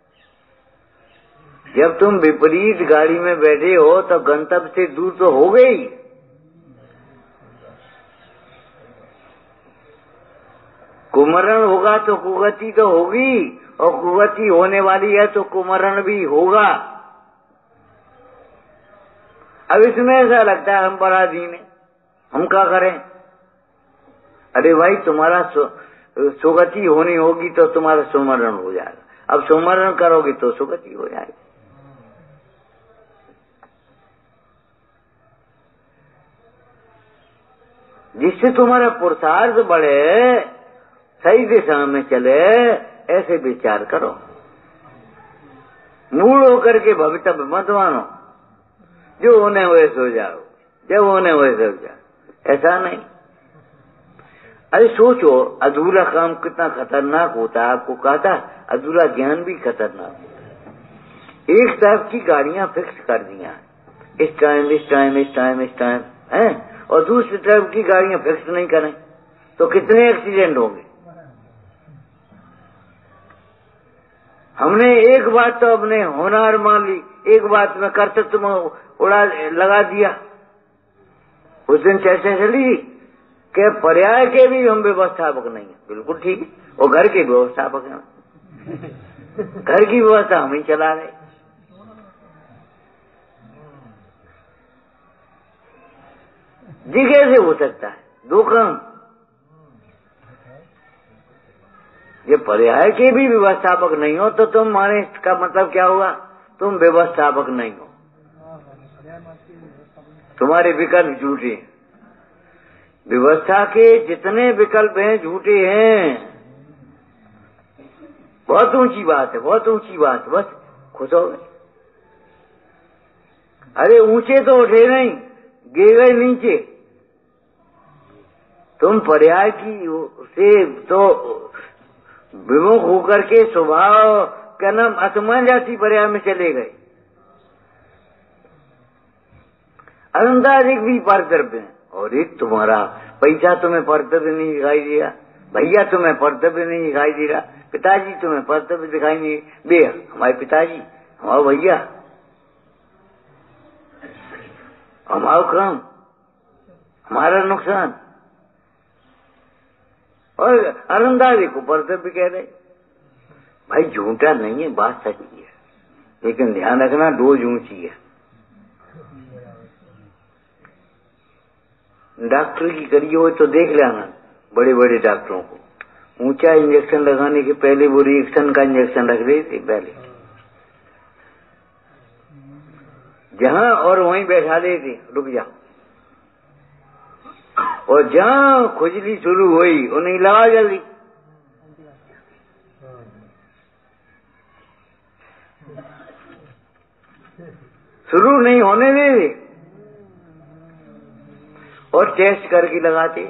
जब तुम विपरीत गाड़ी में बैठे हो तो गंतव्य से दूर तो हो गई। कुमरण होगा तो कुगति तो होगी, और कुगति होने वाली है तो कुमरण भी होगा। अब इसमें ऐसा लगता है हम पराधीन हैं, हम क्या करें? अरे भाई तुम्हारा सुगति होनी होगी तो तुम्हारा सुमरण हो जाएगा। अब सुमरण करोगे तो सुगति हो जाएगी। जिससे तुम्हारा पुरुषार्थ बढ़े, सही दिशा में चले, ऐसे विचार करो। मूड होकर के भवितव्य मत मानो। जो होने हुए सो जाओ, जब होने हुए सो जाओ, ऐसा नहीं। अरे सोचो अधूरा काम कितना खतरनाक होता है। आपको कहा था अधूरा ज्ञान भी खतरनाक होता है। एक तरफ की गाड़ियां फिक्स कर दिया, इस टाइम इस टाइम इस टाइम इस टाइम है, और दूसरी तरफ की गाड़ियां फिक्स नहीं करें तो कितने एक्सीडेंट होंगे। हमने एक बात तो अपने होनहार मान ली, एक बात में कर्तव्य में उड़ा लगा दिया। उस दिन चर्चा चली कि पर्याय के भी हम व्यवस्थापक नहीं है। बिल्कुल ठीक है, और घर के व्यवस्थापक हैं। घर की व्यवस्था हम ही चला रहे। जी कैसे हो सकता है दो काम? ये पर्याय के भी व्यवस्थापक नहीं हो तो तुम माने इसका मतलब क्या हुआ? तुम व्यवस्थापक नहीं हो, तुम्हारे विकल्प झूठे। व्यवस्था के जितने विकल्प हैं झूठे हैं। बहुत ऊंची बात है, बहुत ऊंची बात। बस खुश हो गए। अरे ऊंचे तो उठे नहीं, गिर गए नीचे। तुम पर्याय की से तो विमुख होकर के स्वभाव क्या नाम असमान जाति पर्याय में चले गए। अनंताधिक भी पर द्रव्य है, और एक तुम्हारा पैसा तुम्हें कर्तव्य नहीं दिखाई दे रहा, भैया तुम्हें कर्तव्य नहीं दिखाई दे रहा, पिताजी तुम्हें कर्तव्य दिखाई नहीं, बे हमारे पिताजी, हमारा भैया, हमारा काम, हमारा नुकसान, और अरंदाजे को कर्तव्य कह रहे। भाई झूठा नहीं है, बात सच्ची है, लेकिन ध्यान रखना डोज ऊंची है। डॉक्टर की करिए हो तो देख लेना, बड़े बड़े डॉक्टरों को ऊंचा इंजेक्शन लगाने के पहले वो रिएक्शन का इंजेक्शन रख देते पहले, जहां और वहीं बैठा देते, रुक जा, और जहां खुजली शुरू हुई उन्हें लगा जल्दी। शुरू नहीं होने दे और टेस्ट करके लगाते।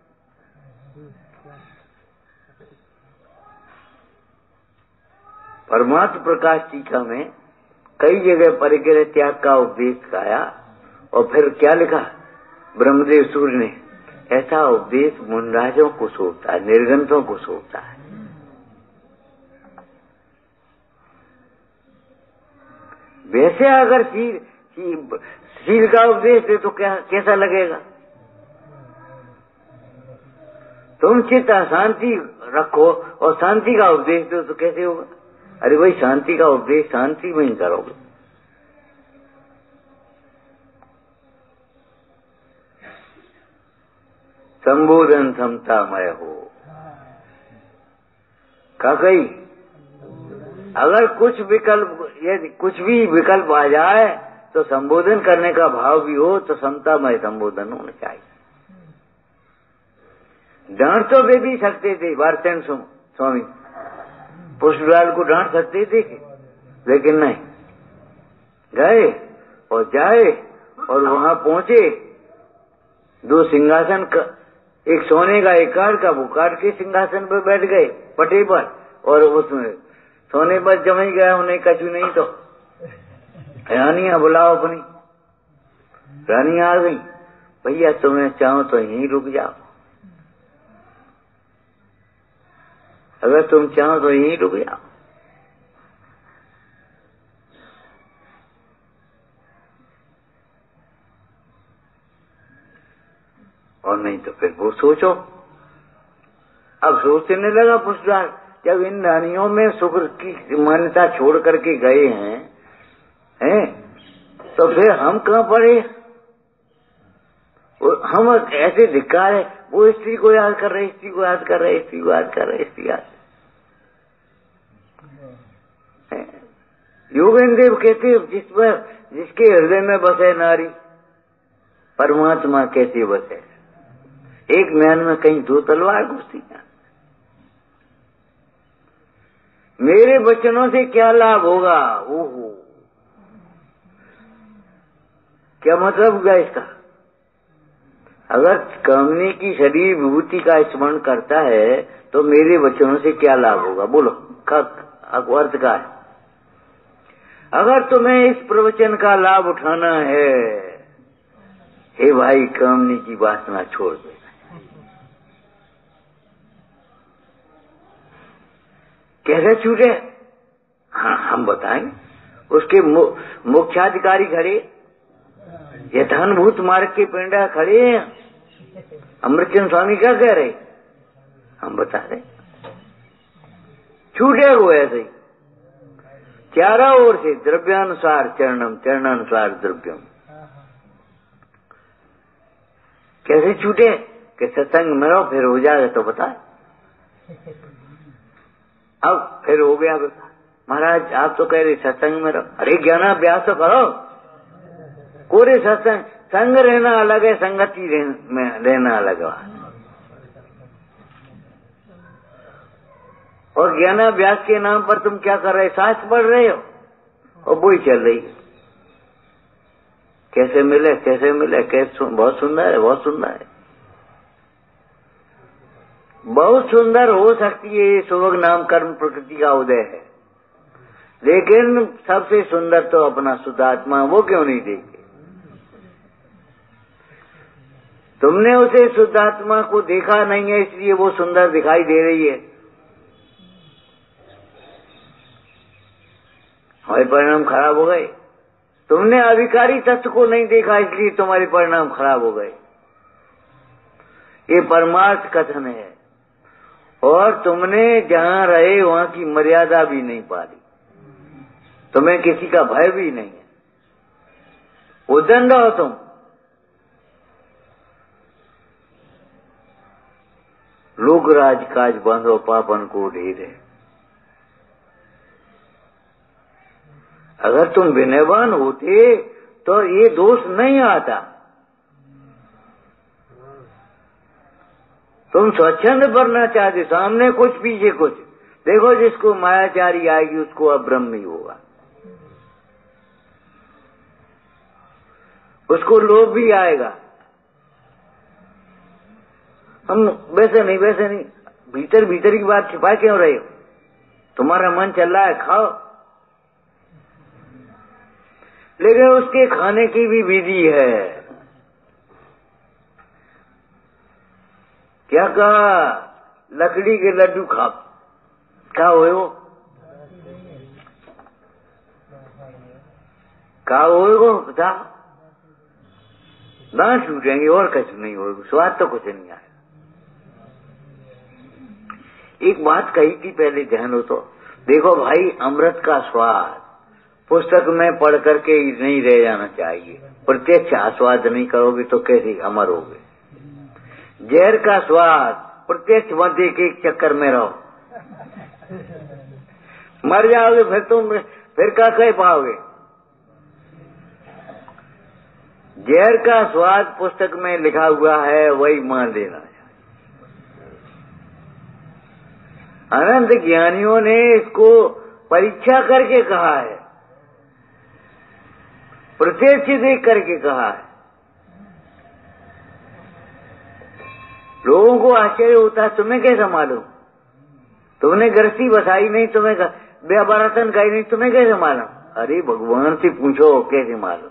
परमात्म प्रकाश टीका में कई जगह परिग्रह त्याग का उपदेश आया, और फिर क्या लिखा ब्रह्मदेव सूर्य ने, ऐसा उपदेश मुनराजों को शोभता है, निर्गंथों को शोभता है। वैसे अगर शील शील का उपदेश दे तो क्या कैसा लगेगा? तुम चित्त शांति रखो और शांति का उपदेश दो तो कैसे होगा? अरे भाई शांति का उपदेश शांति में ही करोगे। संबोधन समतामय हो का कही, अगर कुछ विकल्प, यदि कुछ भी विकल्प आ जाए तो संबोधन करने का भाव भी हो तो समतामय संबोधन होना चाहिए। डांट तो दे भी सकते थे वार्तन स्वामी, पुष्पलाल को डांट सकते थे, लेकिन नहीं, गए और जाए और वहां पहुंचे, दो सिंहासन का, एक सोने का एक काठ का, वो काठ के सिंहासन पर बैठ गए पटे पर, और उसमें सोने पर जम ही गया, उन्हें कछु नहीं तो रानियां बुलाओ अपनी, रानियां आ गई, भैया तुम्हें चाहो तो यहीं रुक जाओ, अगर तुम चाहो तो यहीं रुक जाओ, और नहीं तो फिर वो सोचो। अब सोचने लगा पुष्पलाल, जब इन रानियों में शुक्र की मान्यता छोड़ करके गए हैं, हैं तो फिर हम कहाँ पड़े? हम ऐसे धिक्कार है, वो स्त्री को याद कर रहे, स्त्री को याद कर रहे, स्त्री को याद कर रहे, स्त्री याद। योगेंद्र देव कहते जिस पर जिसके हृदय में बसे नारी, परमात्मा कैसे बसे? एक म्यान में कहीं दो तलवार घुसती है। मेरे वचनों से क्या लाभ होगा? ओहो, क्या मतलब होगा इसका? अगर कामनी की शरीर विभूति का स्मरण करता है तो मेरे वचनों से क्या लाभ होगा? बोलो, अर्थ का है। अगर तुम्हें इस प्रवचन का लाभ उठाना है, हे भाई, कामनी की वासना छोड़ दे। कैसे छूटे? हाँ, हम बताएंगे। उसके मु, मुख्याधिकारी खड़े, यथानुभूत मार्ग के पिंडा खड़े हैं। अमृतचंद स्वामी क्या कह रहे? हम बता रहे, छूटे वो ऐसे ही चारों ओर से, द्रव्यानुसार चरणम, चरणानुसार द्रव्यम। कैसे छूटे? कि सत्संग में रहो, फिर हो जाएगा तो बताए। अब फिर हो गया, महाराज आप तो कह रहे सत्संग में रहो, अरे ज्ञानाभ्यास तो करो। कोरे सत्संग, संग रहना अलग है, संगति में रहना अलग है। और ज्ञानाभ्यास के नाम पर तुम क्या कर रहे? शास्त्र पढ़ रहे हो और वही चल रही। कैसे मिले, कैसे मिले, कैसे? बहुत सुंदर है, बहुत सुंदर है, बहुत सुंदर हो सकती है ये सुभग नाम कर्म प्रकृति का उदय है, लेकिन सबसे सुंदर तो अपना शुद्धात्मा, वो क्यों नहीं देखते? तुमने उसे शुद्ध आत्मा को देखा नहीं है, इसलिए वो सुंदर दिखाई दे रही है। हमारे परिणाम खराब हो गए। तुमने अविकारी तत्व को नहीं देखा, इसलिए तुम्हारे परिणाम खराब हो गए। ये परमार्थ कथन है। और तुमने जहां रहे वहां की मर्यादा भी नहीं पाली, तुम्हें किसी का भय भी नहीं है, उद्दंड हो तुम। लोग राज काज बांधो पापन को ढेर है। अगर तुम विनयवान होते तो ये दोष नहीं आता। तुम स्वच्छंद बनना चाहते, सामने कुछ पीछे कुछ। देखो, जिसको मायाचारी आएगी उसको अब ब्रह्म ही होगा, उसको लोभ भी आएगा। हम वैसे नहीं वैसे नहीं, भीतर भीतर की बात छिपा क्यों रहे हो? तुम्हारा मन चल रहा है, खाओ, लेकिन उसके खाने की भी विधि है। क्या कहा? लकड़ी के लड्डू खा क्या हो वो क्या हो बता, दांत टूटेंगे और कुछ नहीं होगा, स्वाद तो कुछ नहीं आया। एक बात कही थी पहले, ध्यान हो तो। देखो भाई, अमृत का स्वाद पुस्तक में पढ़ करके नहीं रह जाना चाहिए। प्रत्यक्ष आस्वाद नहीं करोगे तो कैसे अमर होगे? जहर का स्वाद प्रत्यक्ष मध्य के एक चक्कर में रहो, मर जाओगे। फिर तुम फिर क्या कह पाओगे? जहर का स्वाद पुस्तक में लिखा हुआ है, वही मान लेना है। अनंत ज्ञानियों ने इसको परीक्षा करके कहा है, प्रत्यक्ष देख करके कहा है। लोगों को आश्चर्य होता है, तुम्हें कैसे मालूम? तुमने गृहस्थी बसाई नहीं, तुम्हें व्यापारतन गई नहीं, तुम्हें कैसे मालूम? अरे भगवान से पूछो कैसे मालूम।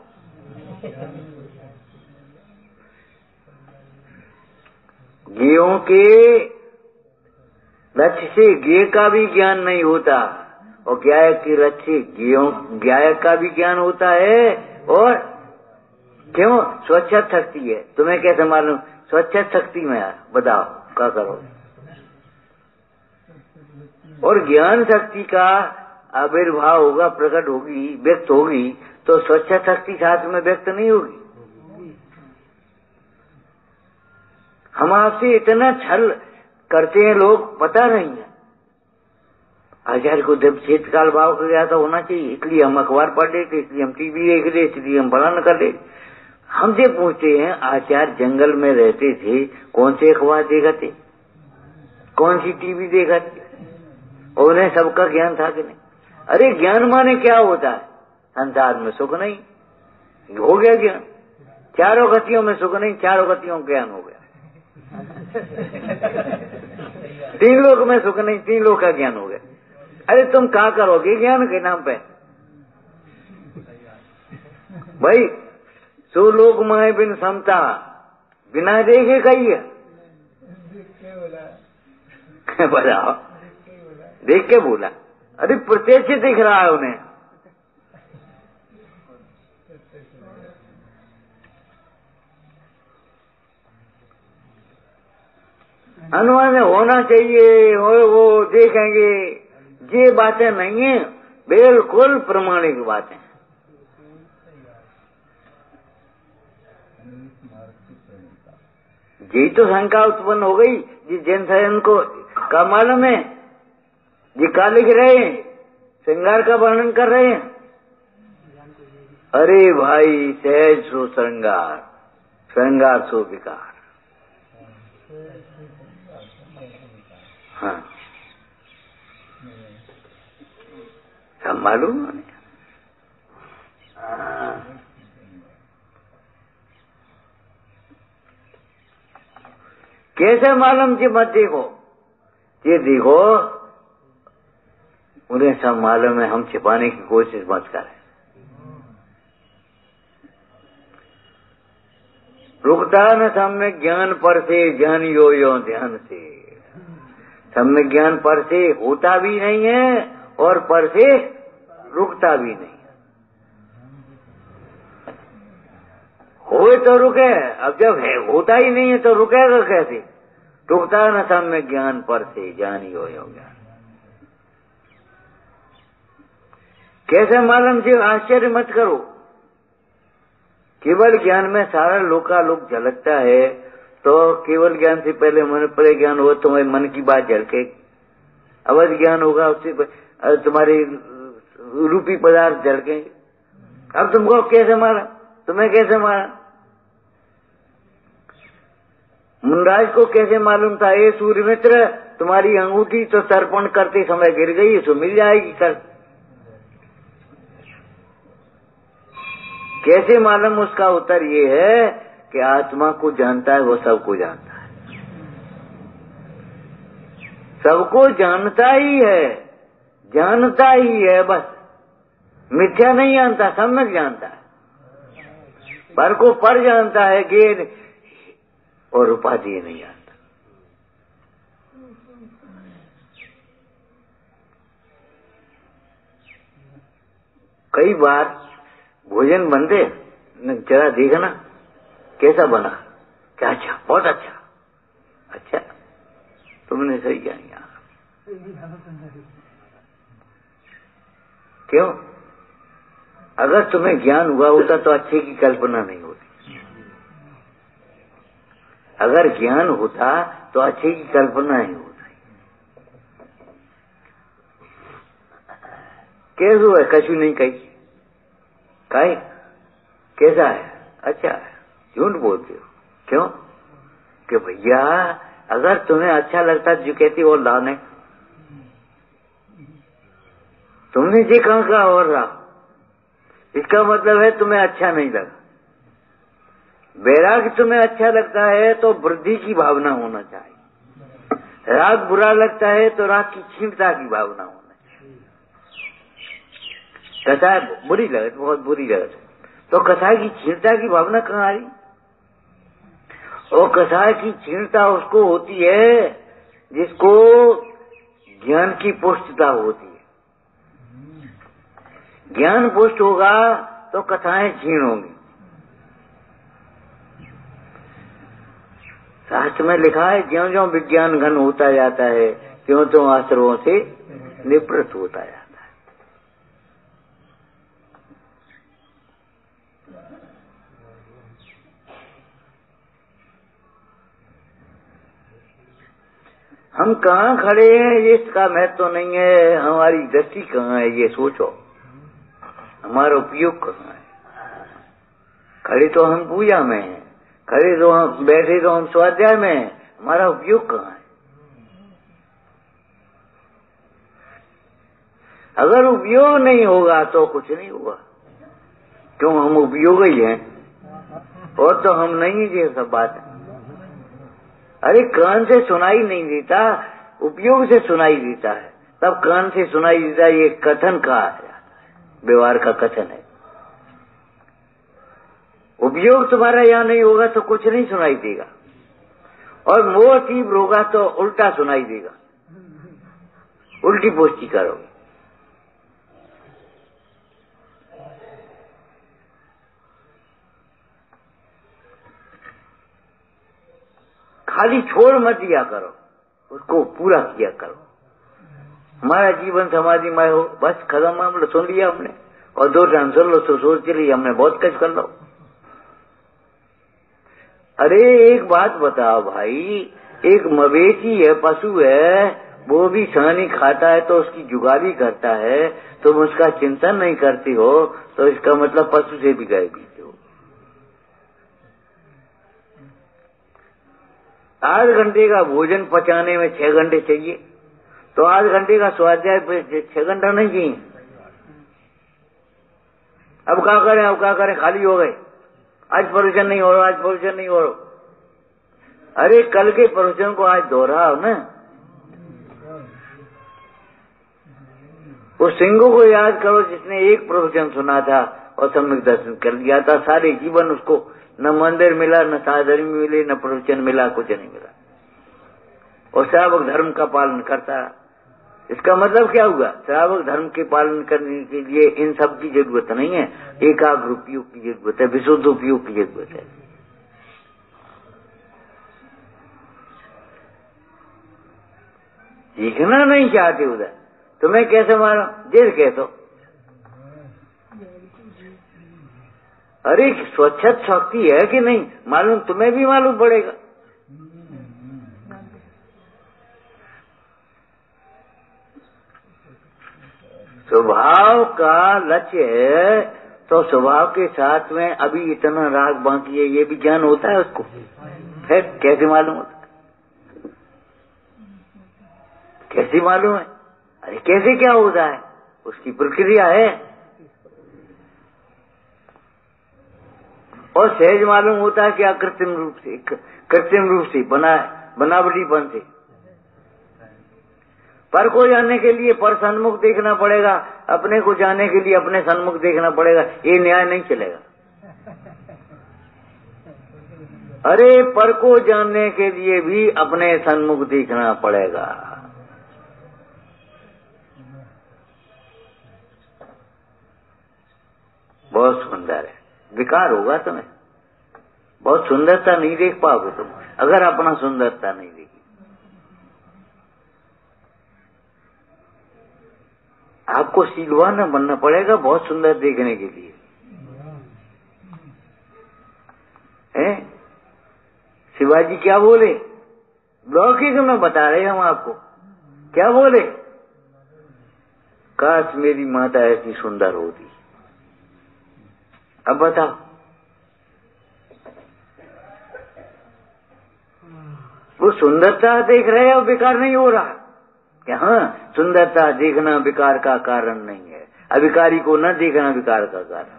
गेयों के लक्ष्य से गेय का भी ज्ञान नहीं होता, और गायक की लक्ष्य से गेयों गायक का भी ज्ञान होता है। और क्यों? स्वच्छता शक्ति है, तुम्हें कैसे मालूम? स्वच्छता शक्ति में है, बताओ क्या करो? और ज्ञान शक्ति का आविर्भाव होगा, प्रकट होगी, व्यक्त होगी, तो स्वच्छता शक्ति साथ में व्यक्त नहीं होगी। हम आपसे इतना छल करते हैं लोग, पता नहीं है। आचार्य को जब शीतकाल भाव कर गया तो होना चाहिए, इसलिए हम अखबार पढ़ लेते, इसलिए हम टीवी देख ले, इसलिए हम फलाना कर ले। हमसे पूछते हैं, आचार्य जंगल में रहते थे, कौन से अखबार देखा थे, कौन सी टीवी देखा थे, और उन्हें सबका ज्ञान था कि नहीं? अरे ज्ञान माने क्या होता है? संसार में सुख नहीं, हो गया ज्ञान। चारों गतियों में सुख नहीं, चारों गतियों में ज्ञान हो गया। तीन लोक में सुख नहीं, तीन लोक का ज्ञान हो गया। अरे तुम क्या करोगे ज्ञान के नाम पे? भाई, सो लोक माए बिन समता, बिना देखे कही है। बताओ, देख के बोला? अरे प्रत्यक्ष दिख रहा है उन्हें। अनुमान होना चाहिए, हो वो देखेंगे, ये बातें नहीं है, बिल्कुल प्रमाणिक बातें। यही तो शंका उत्पन्न हो गई। जी जैन सायन को का मालूम है, जी का लिख रहे हैं, श्रृंगार का वर्णन कर रहे हैं। अरे भाई, सहज सो श्रृंगार, श्रृंगार सो विकार। हाँ, सब मालूम है। कैसे मालूम कि मत देखो? ये देखो, उन्हें सब मालूम है, हम छिपाने की कोशिश मत करें। रुकता न सम्यक ज्ञान पर से, ज्ञान यो यो ध्यान से। सम्यक ज्ञान पर से होता भी नहीं है और पर से रुकता भी नहीं। होए तो रुके, अब जब है होता ही नहीं है तो रुकेगा कैसे? रुकता न सम्यक ज्ञान पर से, ज्ञान यो यो ज्ञान। कैसे मालूम जी? आश्चर्य मत करो। केवल ज्ञान में सारा लोकालोक झलकता है, तो केवल ज्ञान से पहले मन पर ज्ञान हो, तुम्हारे मन की बात झलके। अवध ज्ञान होगा, उससे तुम्हारे रूपी पदार्थ झलकेंगे। अब तुमको कैसे मारा? तुम्हें कैसे मारा? मुनराज को कैसे मालूम था ये सूर्य मित्र तुम्हारी अंगूठी तो तर्पण करते समय गिर गई, तो मिल जाएगी कल? कैसे मालूम? उसका उत्तर ये है कि आत्मा को जानता है, वो सबको जानता है। सबको जानता ही है, जानता ही है बस। मिथ्या नहीं जानता, सम्यक जानता है। पर को पर जानता है, गेर और उपाधि नहीं जानता। कई बार भोजन बनते, जरा देखना कैसा बना, क्या अच्छा, बहुत अच्छा। अच्छा, तुमने सही किया। क्यों? अगर तुम्हें ज्ञान हुआ होता तो अच्छे की कल्पना नहीं होती। अगर ज्ञान होता तो अच्छे की कल्पना नहीं होती। कैसे हुआ? कछु नहीं कही। कहीं कैसा है? अच्छा है। झूठ बोलते हो। क्यों? कि भैया अगर तुम्हें अच्छा लगता जो कहती और लाने, तुमने जी कहाँ का और रहा, इसका मतलब है तुम्हें अच्छा नहीं लगा। वैराग तुम्हें अच्छा लगता है तो वृद्धि की भावना होना चाहिए। राग बुरा लगता है तो राग की क्षीणता की भावना होना चाहिए। कथा बुरी लगे, बहुत बुरी लगे तो कथा की क्षीणता की भावना कहाँ आ रही? और कथा की क्षीणता उसको होती है जिसको ज्ञान की पुष्टता होती है। ज्ञान पुष्ट होगा तो कथाएं क्षीण होंगी। शास्त्र में लिखा है ज्यों ज्यों विज्ञान घन होता जाता है त्यों त्यों आश्रवों से निवृत्त होता जाता है। हम कहाँ खड़े हैं ये इसका महत्व तो नहीं है, हमारी दृष्टि कहाँ है ये सोचो। हमारा उपयोग कहाँ है? खड़े तो हम पूजा में हैं, खड़े तो हम बैठे तो हम स्वाध्याय में हैं, हमारा उपयोग कहाँ है? अगर उपयोग नहीं होगा तो कुछ नहीं होगा। क्यों? हम उपयोग ही हैं और तो हम नहीं, ये सब बात है। अरे कान से सुनाई नहीं देता, उपयोग से सुनाई देता है, तब कान से सुनाई देता है। ये कथन कहा जाता है, व्यवहार का कथन है। उपयोग तुम्हारा यहाँ नहीं होगा तो कुछ नहीं सुनाई देगा, और मोह तीव्र होगा तो उल्टा सुनाई देगा, उल्टी पुष्टि करोगे। खाली छोड़ मत दिया करो, उसको पूरा किया करो। हमारा जीवन समाधिमय हो, बस खत्म मामला। सुन लिया हमने, और दो टाइम सुन लो तो सोच लिया हमने, बहुत कुछ कर लो। अरे एक बात बताओ भाई, एक मवेशी है, पशु है, वो भी सानी खाता है तो उसकी जुगाली करता है, तुम उसका चिंतन नहीं करती हो तो इसका मतलब पशु से भी गए बीते हो। आध घंटे का भोजन पचाने में छह घंटे चाहिए, तो आध घंटे का स्वाध्याय पे छह घंटा नहीं चाहिए। अब क्या करें, अब क्या करें, खाली हो गए, आज प्रवचन नहीं हो रहा, आज प्रवचन नहीं हो रहा। अरे कल के प्रवचन को आज दोहराओ ना। उस सिंह को याद करो जिसने एक प्रवचन सुना था, और सम्यक दर्शन कर लिया था। सारे जीवन उसको न मंदिर मिला, न साधन मिले, न प्रवचन मिला, कुछ नहीं मिला, और श्रावक धर्म का पालन करता। इसका मतलब क्या हुआ? श्रावक धर्म के पालन करने के लिए इन सब की जरूरत नहीं है, एकाग्र उपयोग की जरूरत है, विशुद्ध उपयोग की जरूरत है। सीखना नहीं चाहते उधर, तुम्हें कैसे मारो? जेल कह दो। अरे स्वच्छत शक्ति है कि नहीं मालूम, तुम्हें भी मालूम पड़ेगा। स्वभाव का लक्ष्य है, तो स्वभाव के साथ में अभी इतना राग बाकी है, ये भी ज्ञान होता है उसको, है कैसे मालूम होता है? कैसे मालूम है? अरे कैसे क्या होता है, उसकी प्रक्रिया है। और सहज मालूम होता है क्या? कृत्रिम रूप से, कृत्रिम रूप से बना बनावटीपन से। पर को जानने के लिए पर सन्मुख देखना पड़ेगा, अपने को जानने के लिए अपने सन्मुख देखना पड़ेगा, ये न्याय नहीं चलेगा। अरे पर को जानने के लिए भी अपने सन्मुख देखना पड़ेगा। बहुत सुंदर है, विकार होगा तुम्हें, बहुत सुंदरता नहीं देख पाओगे तुम अगर अपना सुंदरता नहीं देखी। आपको शीलवान बनना पड़ेगा बहुत सुंदर देखने के लिए, हैं? शिवाजी क्या बोले? लौकिक में बता रहे हम आपको, क्या बोले? काश मेरी माता ऐसी सुंदर होती। अब बताओ, वो सुंदरता देख रहे हैं और विकार नहीं हो रहा कि हाँ, सुंदरता देखना विकार का कारण नहीं है, अविकारी को न देखना विकार का कारण।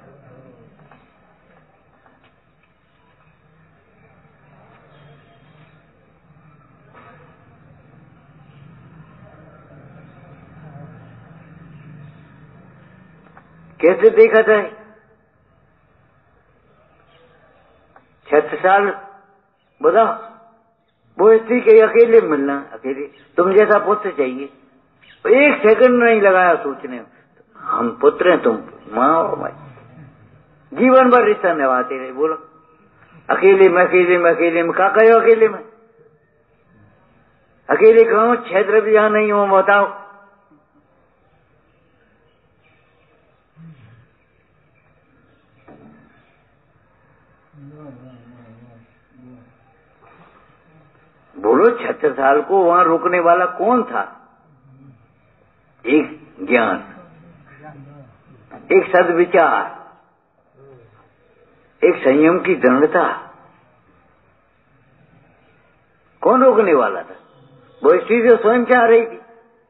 कैसे देखा जाए? छह साल बताओ, वो स्त्री के अकेले मिलना, अकेले तुम जैसा पुत्र चाहिए, एक सेकंड नहीं लगाया सोचने, हम पुत्र हैं, तुम माँ हो भाई, जीवन भर रिश्ता निभाते रहे। बोलो अकेले में, अकेले में, अकेले में, क्या कहो अकेले में? अकेले कहो, क्षेत्र भी यहां नहीं हो, बताओ। बोलो छत्तर साल को वहां रोकने वाला कौन था? एक ज्ञान, एक सद्विचार, एक संयम की दृढ़ता। कौन रोकने वाला था? वो इस चीज स्वयं चाह रही थी।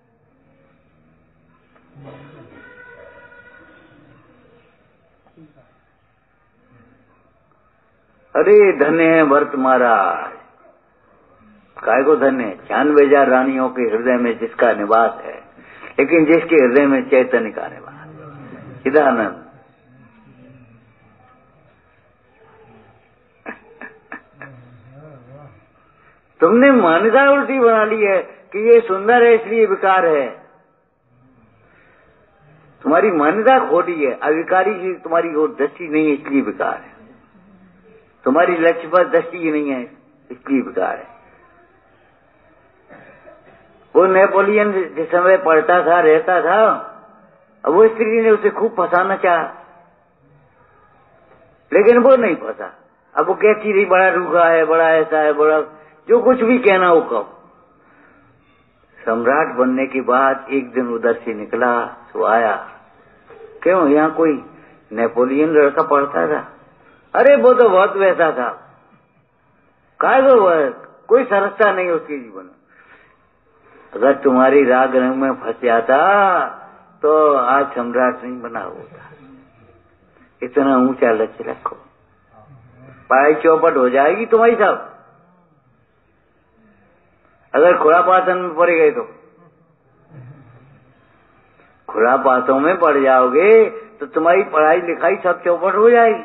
अरे धन्य है भरत महाराज, काय को धन्य है? छियानवे हजार रानियों के हृदय में जिसका निवास है, लेकिन जिसके हृदय में चैतन्य का निवास, चिदानंद। तुमने मान्यता उल्टी बना ली है कि ये सुंदर है इसलिए विकार है। तुम्हारी मान्यता खोटी है, अविकारी की तुम्हारी ओर दृष्टि नहीं है इसलिए विकार है, तुम्हारी लक्ष्य पर दृष्टि नहीं है इसलिए विकार है। वो नेपोलियन जिस समय पढ़ता था, रहता था, अब वो स्त्री ने उसे खूब फंसाना चाहा, लेकिन वो नहीं फंसा। अब वो कहती रही बड़ा रूखा है, बड़ा ऐसा है, बड़ा जो कुछ भी कहना हो कहो। सम्राट बनने के बाद एक दिन उधर से निकला तो आया, क्यों यहाँ कोई नेपोलियन लड़का पढ़ता था? अरे वो तो बहुत वैसा था, कहा तो कोई सरसता नहीं उसके जीवन में। अगर तुम्हारी राग रंग में फंस जाता तो आज सम्राट नहीं बना होता। इतना ऊंचा लक्ष्य रखो, पढ़ाई चौपट हो जाएगी तुम्हारी साहब। अगर खुरापातन में पड़ गए तो खुरापातों में पड़ जाओगे तो तुम्हारी पढ़ाई लिखाई सब चौपट हो जाएगी।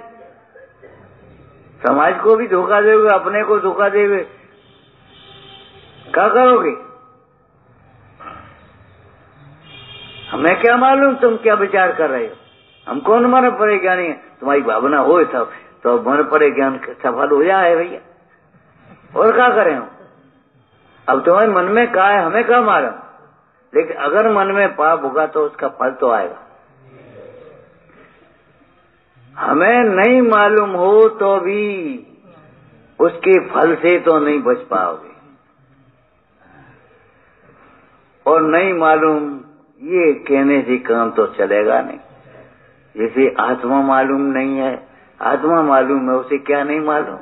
समाज को भी धोखा दोगे, अपने को धोखा देगे, क्या करोगे? हमें क्या मालूम तुम क्या विचार कर रहे हो? हम कौन मन पड़े ज्ञानी है? तुम्हारी भावना हो तब तो मन पड़े ज्ञान सफल हो जाए भैया, और क्या करें हम? अब तुम्हारे मन में क्या है हमें क्या मालूम, लेकिन अगर मन में पाप होगा तो उसका फल तो आएगा। हमें नहीं मालूम हो तो भी उसके फल से तो नहीं बच पाओगे, और नहीं मालूम ये कहने से काम तो चलेगा नहीं। जैसे आत्मा मालूम नहीं है, आत्मा मालूम है, उसे क्या नहीं मालूम?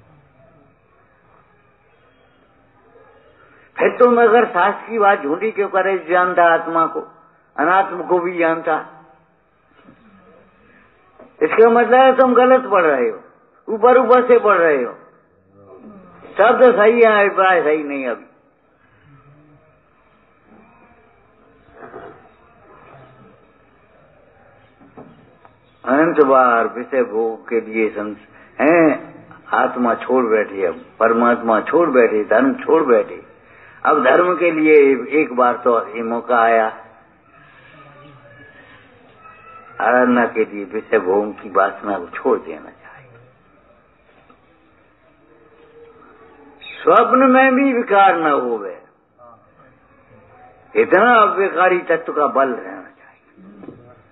फिर तुम अगर शास्त्र की बात झूठी क्यों करे? जानता आत्मा को, अनात्म को भी जानता, इसका मतलब है तुम गलत पढ़ रहे हो, ऊपर ऊपर से पढ़ रहे हो। शब्द तो सही है, अभिप्राय सही नहीं। अभी अनंत बार विषय भोग के लिए हैं, आत्मा छोड़ बैठी, अब परमात्मा छोड़ बैठे, धर्म छोड़ बैठे। अब धर्म के लिए एक बार तो ये मौका आया, आराधना के लिए विषय भोग की वासना को छोड़ देना चाहिए। स्वप्न में भी विकार न होवे, इतना अव्यकारी तत्व का बल रहना चाहिए।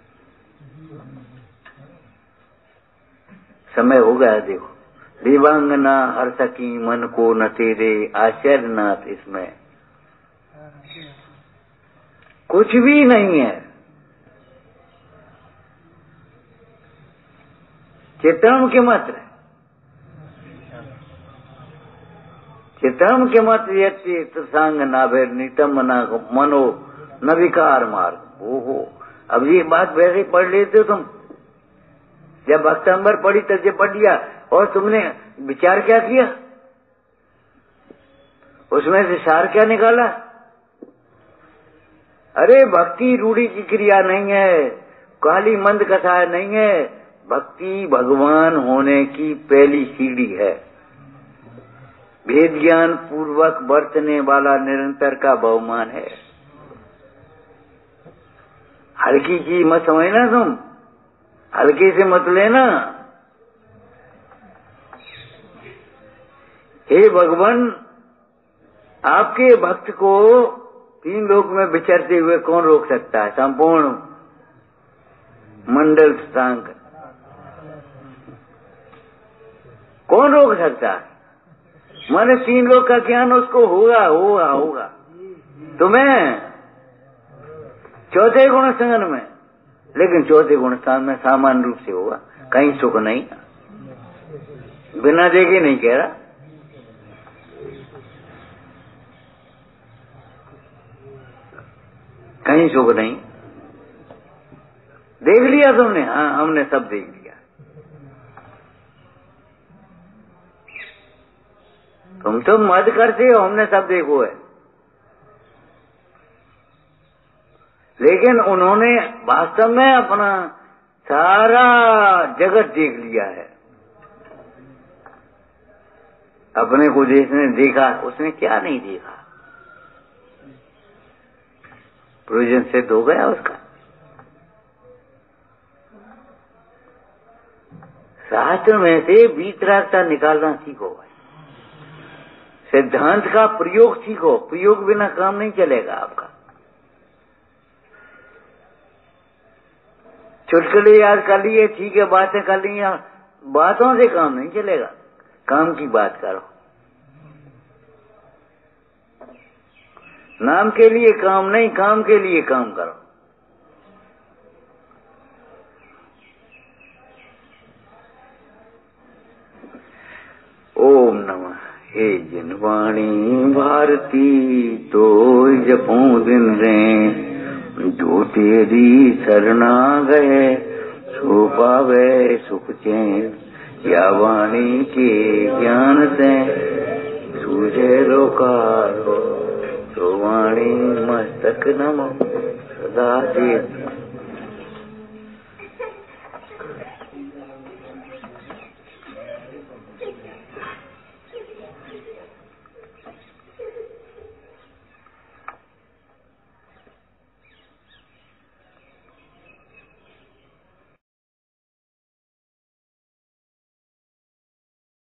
समय हो गया, देखो देवांगना हर सकी मन को न तेरे, आश्चर्य नाथ इसमें कुछ भी नहीं है। चित्रम के मत चित्रम के मत सांग नाभेर नितम ना मनो न विकार मार्ग। ओहो, अब ये बात वैसे पढ़ लेते हो तुम, जब भक्तंबर पढ़ी तब जब पढ़ लिया, और तुमने विचार क्या किया? उसमें से सार क्या निकाला? अरे भक्ति रूढ़ी की क्रिया नहीं है, काली मंद कथा नहीं है, भक्ति भगवान होने की पहली सीढ़ी है। भेद ज्ञान पूर्वक बरतने वाला निरंतर का बहुमान है। हल्की चीज मत समझना तुम, हल्के से मत लेना। हे भगवान, आपके भक्त को तीन लोक में विचरते हुए कौन रोक सकता है? संपूर्ण मंडल सांग कौन रोक सकता है? माने तीन लोक का ज्ञान उसको होगा होगा होगा। तुम्हें चौथे गुण संगन में, लेकिन चौथे गुण स्थान में सामान्य रूप से होगा, कहीं सुख नहीं, बिना देखे नहीं कह रहा। कहीं सुख नहीं। देख लिया तुमने? हाँ, हमने सब देख लिया। तुम तो मत करते हो, हमने सब देखो है। लेकिन उन्होंने वास्तव में अपना सारा जगत देख लिया है। अपने को जिसने देखा उसने क्या नहीं देखा? प्रयोजन सिद्ध हो गया उसका। शास्त्र में से वीतरागता निकालना सीखो भाई, सिद्धांत का प्रयोग सीखो। प्रयोग बिना काम नहीं चलेगा आपका। चुटकुले याद कर लिए, ठीक है, बातें कर ली, बातों से काम नहीं चलेगा। काम की बात करो। नाम के लिए काम नहीं, काम के लिए काम करो। ओम नमः। हे जिनवाणी भारती तो जपू दिन रे, जो तेरी शरणा गए सो पावे सुख चैन। या वाणी के ज्ञान से सूझे लोकारो, तो वाणी मस्तक नमो सदा चेत।